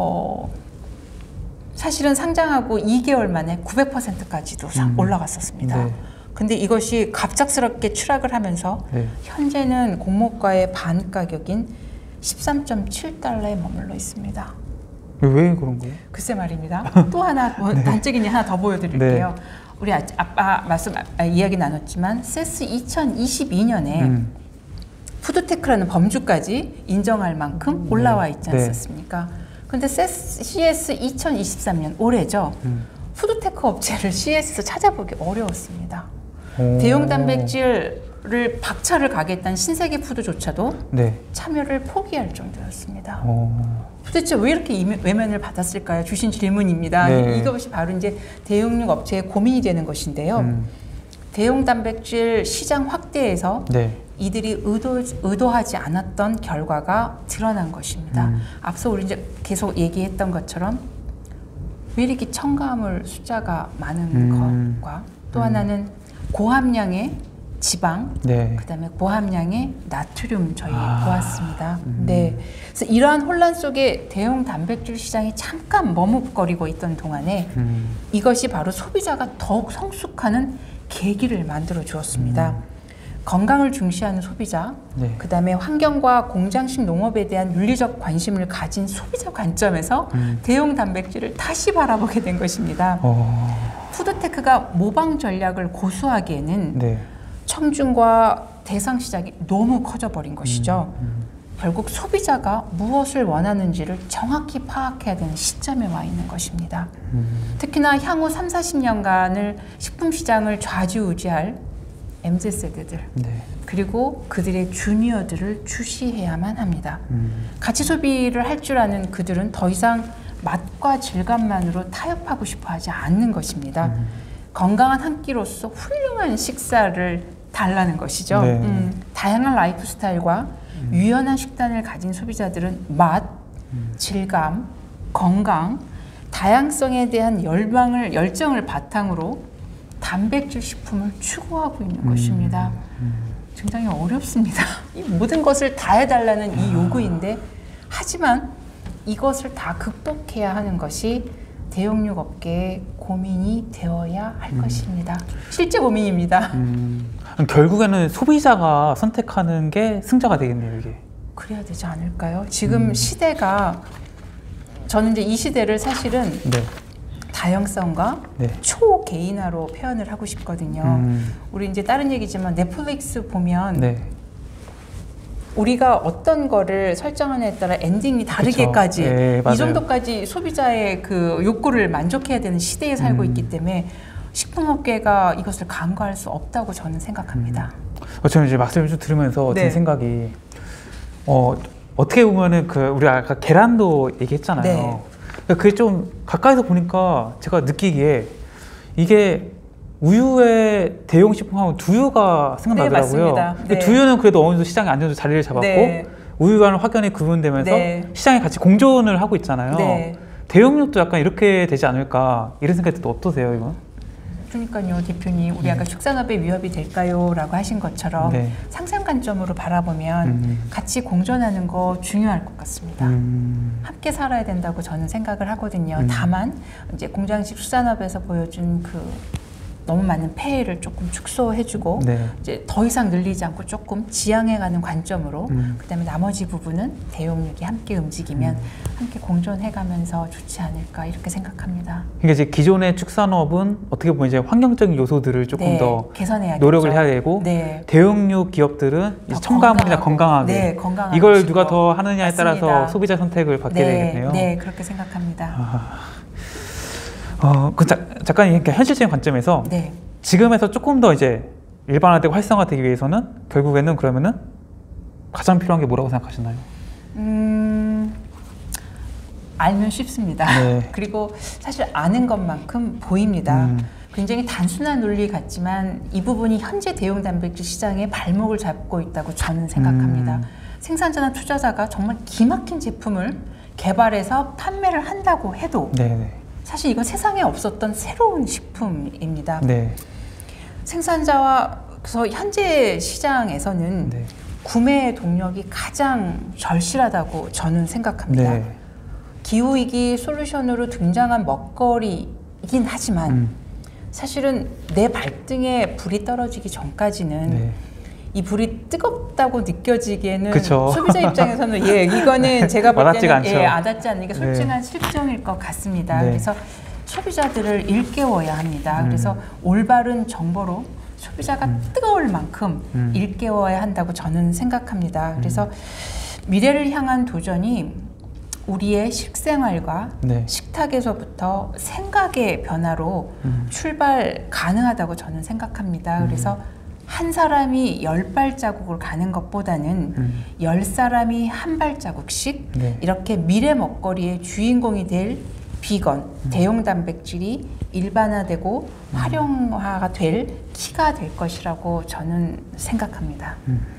사실은 상장하고 2개월 만에 900%까지도 올라갔었습니다. 근데 이것이 갑작스럽게 추락을 하면서 현재는 공모가의 반 가격인 13.7달러에 머물러 있습니다. 왜 그런 거예요? 글쎄 말입니다. 또 하나 단적인 예 하나 더 보여드릴게요. 우리 아까 이야기 나눴지만 세스 2022년에 푸드테크라는 범주까지 인정할 만큼 올라와 있지 않습니까? 근데 CS 2023년 올해죠. 푸드테크 업체를 CS에서 찾아보기 어려웠습니다. 대용 단백질을 박차를 가겠다는 신세계 푸드조차도 참여를 포기할 정도였습니다. 도대체 왜 이렇게 외면을 받았을까요? 주신 질문입니다. 이것이 바로 이제 대용육 업체의 고민이 되는 것인데요. 대용 단백질 시장 확대에서 이들이 의도하지 않았던 결과가 드러난 것입니다. 앞서 우리 이제 계속 얘기했던 것처럼 왜 이렇게 첨가물 숫자가 많은 것과 또 하나는 고함량의 지방, 그다음에 고함량의 나트륨 저희 보았습니다. 그래서 이러한 혼란 속에 대용 단백질 시장이 잠깐 머뭇거리고 있던 동안에 이것이 바로 소비자가 더욱 성숙하는 계기를 만들어 주었습니다. 건강을 중시하는 소비자, 네. 그다음에 환경과 공장식 농업에 대한 윤리적 관심을 가진 소비자 관점에서 대용 단백질을 다시 바라보게 된 것입니다. 푸드테크가 모방 전략을 고수하기에는 네. 청중과 대상 시장이 너무 커져버린 것이죠. 결국 소비자가 무엇을 원하는지를 정확히 파악해야 되는 시점에 와 있는 것입니다. 특히나 향후 3, 40년간을 식품 시장을 좌지우지할 MZ세대들 네. 그리고 그들의 주니어들을 주시해야만 합니다. 가치 소비를 할 줄 아는 그들은 더 이상 맛과 질감만으로 타협하고 싶어 하지 않는 것입니다. 건강한 한 끼로서 훌륭한 식사를 달라는 것이죠. 네. 다양한 라이프 스타일과 유연한 식단을 가진 소비자들은 맛, 질감, 건강, 다양성에 대한 열정을 바탕으로 단백질 식품을 추구하고 있는 것입니다. 굉장히 어렵습니다. 이 모든 것을 다 해달라는 이 요구인데 하지만 이것을 다 극복해야 하는 것이 대용육 업계의 고민이 되어야 할 것입니다. 실제 고민입니다. 결국에는 소비자가 선택하는 게 승자가 되겠네요, 이게. 그래야 되지 않을까요? 지금 시대가 저는 이제 이 시대를 사실은 네. 다양성과 네. 초개인화로 표현을 하고 싶거든요. 우리 이제 다른 얘기지만 넷플릭스 보면 네. 우리가 어떤 거를 설정하느냐에 따라 엔딩이 다르게까지 네, 이 정도까지 소비자의 그 욕구를 만족해야 되는 시대에 살고 있기 때문에 식품업계가 이것을 간과할 수 없다고 저는 생각합니다. 저는 이제 말씀을 좀 들으면서 네. 든 생각이 어떻게 보면은 우리가 아까 계란도 얘기했잖아요. 네. 그게 좀 가까이서 보니까 제가 느끼기에 이게 우유의 대용 식품하고 두유가 생각나더라고요. 네, 네. 두유는 그래도 어느 정도 시장에 안정적으로 자리를 잡았고 네. 우유와는 확연히 구분되면서 네. 시장에 같이 공존을 하고 있잖아요. 네. 대용육도 약간 이렇게 되지 않을까 이런 생각이 또 어떠세요, 이건? 그러니까요, 대표님. 우리 아까 축산업에 위협이 될까요? 라고 하신 것처럼 네. 상생 관점으로 바라보면 같이 공존하는 거 중요할 것 같습니다. 함께 살아야 된다고 저는 생각을 하거든요. 다만 이제 공장식 축산업에서 보여준 너무 많은 폐해를 조금 축소해주고 네. 이제 더 이상 늘리지 않고 조금 지양해가는 관점으로 그다음에 나머지 부분은 대용육이 함께 움직이면 함께 공존해가면서 좋지 않을까 이렇게 생각합니다. 그러니까 이제 기존의 축산업은 어떻게 보면 이제 환경적인 요소들을 조금 네, 더 개선해야겠죠. 노력을 해야 되고 네. 대용육 기업들은 이제 첨가물이나 건강하게 네, 이걸 누가 더 하느냐에 맞습니다. 따라서 소비자 선택을 받게 네, 되겠네요. 네, 그렇게 생각합니다. 잠깐 그러니까 현실적인 관점에서 네. 지금에서 조금 더 이제 일반화되고 활성화되기 위해서는 결국에는 그러면은 가장 필요한 게 뭐라고 생각하시나요? 알면 쉽습니다. 네. 그리고 사실 아는 것만큼 보입니다. 굉장히 단순한 논리 같지만 이 부분이 현재 대용 단백질 시장의 발목을 잡고 있다고 저는 생각합니다. 생산자나 투자자가 정말 기막힌 제품을 개발해서 판매를 한다고 해도 네네. 사실 이건 세상에 없었던 새로운 식품입니다. 네. 생산자와 현재 시장에서는 네. 구매 동력이 가장 절실하다고 저는 생각합니다. 네. 기후위기 솔루션으로 등장한 먹거리이긴 하지만 사실은 내 발등에 불이 떨어지기 전까지는 네. 이 불이 뜨겁다고 느껴지기에는 그쵸. 소비자 입장에서는 이거는 제가 볼 때는 와닿지 않는 게 솔직한 네. 실정일 것 같습니다. 네. 그래서 소비자들을 일깨워야 합니다. 그래서 올바른 정보로 소비자가 뜨거울 만큼 일깨워야 한다고 저는 생각합니다. 그래서 미래를 향한 도전이 우리의 식생활과 네. 식탁에서부터 생각의 변화로 출발 가능하다고 저는 생각합니다. 그래서 한 사람이 10발자국을 가는 것보다는 10사람이 한 발자국씩 네. 이렇게 미래 먹거리의 주인공이 될 비건, 대용 단백질이 일반화되고 활용화가 될 키가 될 것이라고 저는 생각합니다.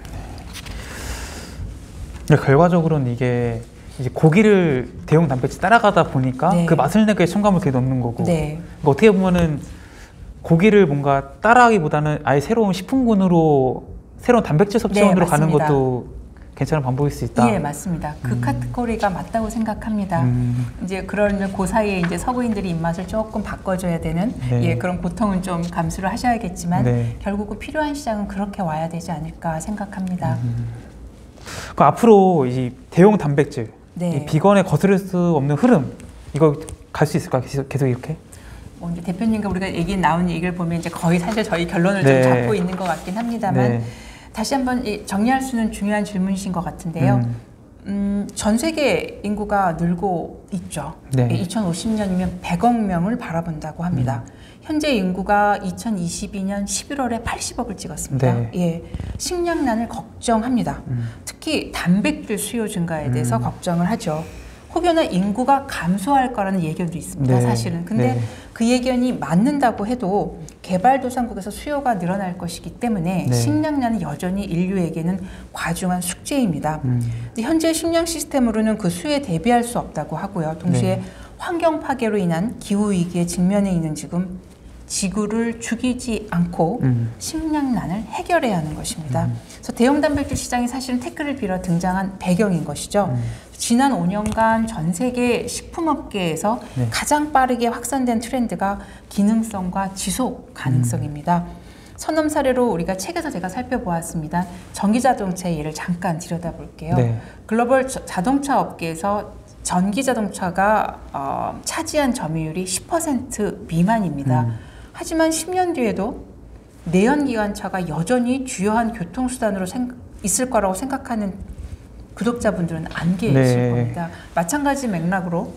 결과적으로는 이게 이제 고기를 대용 단백질 따라가다 보니까 네. 그 맛을 내게 첨가물 이렇게 넣는 거고 네. 그러니까 어떻게 보면은 고기를 뭔가 따라하기보다는 아예 새로운 식품군으로 새로운 단백질 섭취원으로 네, 가는 것도 괜찮은 방법일 수 있다. 예, 맞습니다. 그 카테고리가 맞다고 생각합니다. 이제 그러면 그 사이에 이제 서구인들이 입맛을 조금 바꿔줘야 되는 네. 예, 그런 고통은 좀 감수를 하셔야겠지만 네. 결국은 필요한 시장은 그렇게 와야 되지 않을까 생각합니다. 그럼 앞으로 이 대용 단백질, 네. 이 비건에 거스를 수 없는 흐름 이거 갈 수 있을까? 계속 이렇게? 뭐 이제 대표님과 우리가 나온 얘기를 보면 이제 거의 사실 저희 결론을 네. 좀 잡고 있는 것 같긴 합니다만. 네. 다시 한번 정리할 수 있는 중요한 질문이신 것 같은데요. 전 세계 인구가 늘고 있죠. 네. 2050년이면 100억 명을 바라본다고 합니다. 현재 인구가 2022년 11월에 80억을 찍었습니다. 네. 예, 식량난을 걱정합니다. 특히 단백질 수요 증가에 대해서 걱정을 하죠. 혹여나 인구가 감소할 거라는 예견도 있습니다. 네. 사실은. 근데 네. 그 예견이 맞는다고 해도 개발도상국에서 수요가 늘어날 것이기 때문에 네. 식량난은 여전히 인류에게는 과중한 숙제입니다. 근데 현재 식량 시스템으로는 그 수요에 대비할 수 없다고 하고요. 동시에 네. 환경 파괴로 인한 기후 위기에 직면해 있는 지금 지구를 죽이지 않고 식량난을 해결해야 하는 것입니다. 그래서 대형 단백질 시장이 사실은 태클을 빌어 등장한 배경인 것이죠. 지난 5년간 전 세계 식품업계에서 네. 가장 빠르게 확산된 트렌드가 기능성과 지속 가능성입니다. 선험 사례로 우리가 책에서 제가 살펴보았습니다. 전기자동차의 예를 잠깐 들여다볼게요. 네. 글로벌 자동차 업계에서 전기자동차가 차지한 점유율이 10% 미만입니다. 하지만 10년 뒤에도 내연기관차가 여전히 주요한 교통수단으로 있을 거라고 생각하는 구독자분들은 안 계실 네. 겁니다. 마찬가지 맥락으로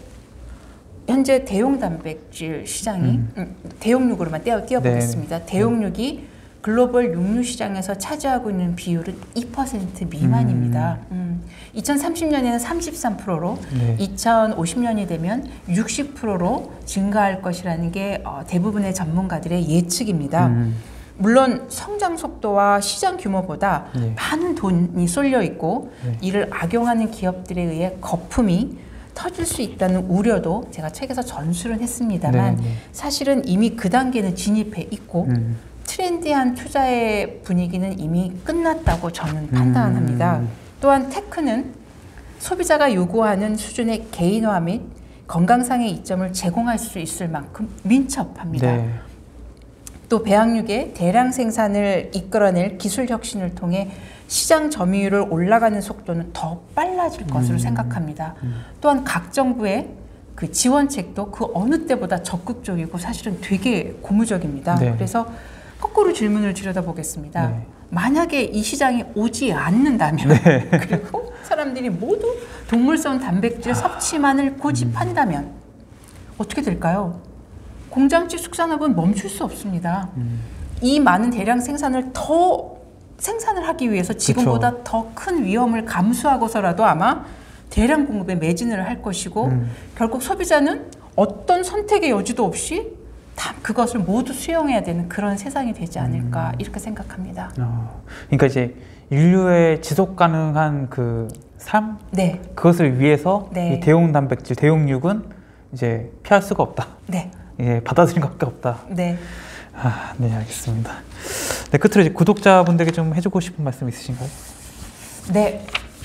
현재 대용 단백질 시장이 대용육으로만 띄워보겠습니다. 네. 대용육이 글로벌 육류 시장에서 차지하고 있는 비율은 2% 미만입니다. 2030년에는 33%로 네. 2050년이 되면 60%로 증가할 것이라는 게 대부분의 전문가들의 예측입니다. 물론 성장 속도와 시장 규모보다 네. 많은 돈이 쏠려 있고 네. 이를 악용하는 기업들에 의해 거품이 터질 수 있다는 우려도 제가 책에서 전수를 했습니다만 네. 사실은 이미 그 단계는 진입해 있고 트렌디한 투자의 분위기는 이미 끝났다고 저는 판단합니다. 또한 테크는 소비자가 요구하는 수준의 개인화 및 건강상의 이점을 제공할 수 있을 만큼 민첩합니다. 네. 또 배양육의 대량 생산을 이끌어낼 기술 혁신을 통해 시장 점유율을 올라가는 속도는 더 빨라질 것으로 생각합니다. 또한 각 정부의 그 지원책도 그 어느 때보다 적극적이고 사실은 되게 고무적입니다. 네. 그래서 거꾸로 질문을 들여다보겠습니다. 네. 만약에 이 시장이 오지 않는다면 네. 그리고 사람들이 모두 동물성 단백질 섭취만을 고집한다면 어떻게 될까요? 공장지 숙산업은 멈출 수 없습니다. 이 많은 대량 생산을 더 생산을 하기 위해서 지금보다 더 큰 위험을 감수하고서라도 아마 대량 공급에 매진을 할 것이고 결국 소비자는 어떤 선택의 여지도 없이 다 그것을 모두 수용해야 되는 그런 세상이 되지 않을까 이렇게 생각합니다. 그러니까 이제 인류의 지속 가능한 그 삶? 네. 그것을 위해서 네. 이 대용 단백질, 대용육은 이제 피할 수가 없다. 네. 예, 받아들인 것밖에 없다. 네. 네, 알겠습니다. 네, 끝으로 이제 구독자분들에게 좀 해주고 싶은 말씀 있으신가요? 네,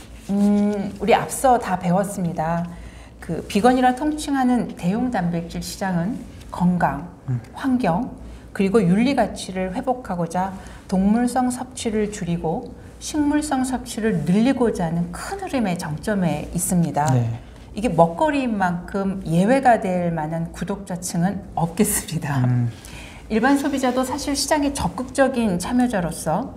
우리 앞서 다 배웠습니다. 그 비건이라 통칭하는 대용 단백질 시장은 건강, 환경, 그리고 윤리 가치를 회복하고자 동물성 섭취를 줄이고 식물성 섭취를 늘리고자 하는 큰 흐름의 정점에 있습니다. 네. 이게 먹거리인 만큼 예외가 될 만한 구독자층은 없겠습니다. 일반 소비자도 사실 시장의 적극적인 참여자로서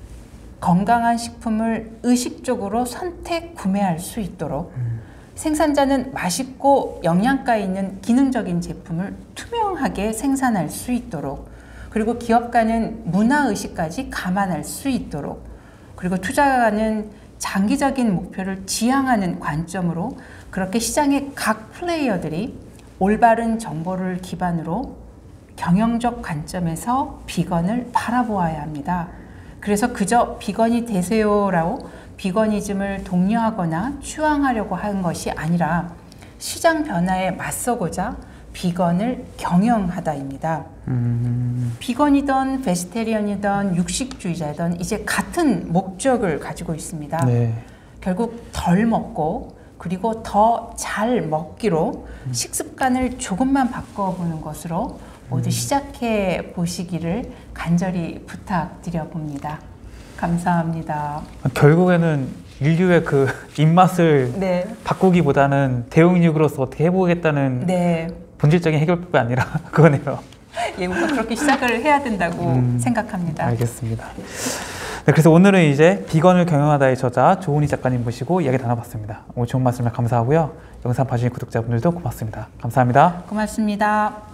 건강한 식품을 의식적으로 선택, 구매할 수 있도록 생산자는 맛있고 영양가 있는 기능적인 제품을 투명하게 생산할 수 있도록 그리고 기업가는 문화의식까지 감안할 수 있도록 그리고 투자가는 장기적인 목표를 지향하는 관점으로 그렇게 시장의 각 플레이어들이 올바른 정보를 기반으로 경영적 관점에서 비건을 바라보아야 합니다. 그래서 그저 비건이 되세요라고 비건이즘을 독려하거나 추앙하려고 하는 것이 아니라 시장 변화에 맞서고자 비건을 경영하다입니다. 비건이든 베지테리언이든 육식주의자든 이제 같은 목적을 가지고 있습니다. 네. 결국 덜 먹고 그리고 더 잘 먹기로 식습관을 조금만 바꿔보는 것으로 모두 시작해 보시기를 간절히 부탁드려 봅니다. 감사합니다. 결국에는 인류의 그 입맛을 네. 바꾸기보다는 대응육으로서 어떻게 해보겠다는 네. 본질적인 해결법이 아니라 그거네요. 예, 우선 그렇게 시작을 해야 된다고 생각합니다. 알겠습니다. 네, 그래서 오늘은 이제 비건을 경영하다의 저자 조은희 작가님 모시고 이야기 나눠봤습니다. 오늘 좋은 말씀을 감사하고요. 영상 봐주신 구독자분들도 고맙습니다. 감사합니다. 고맙습니다.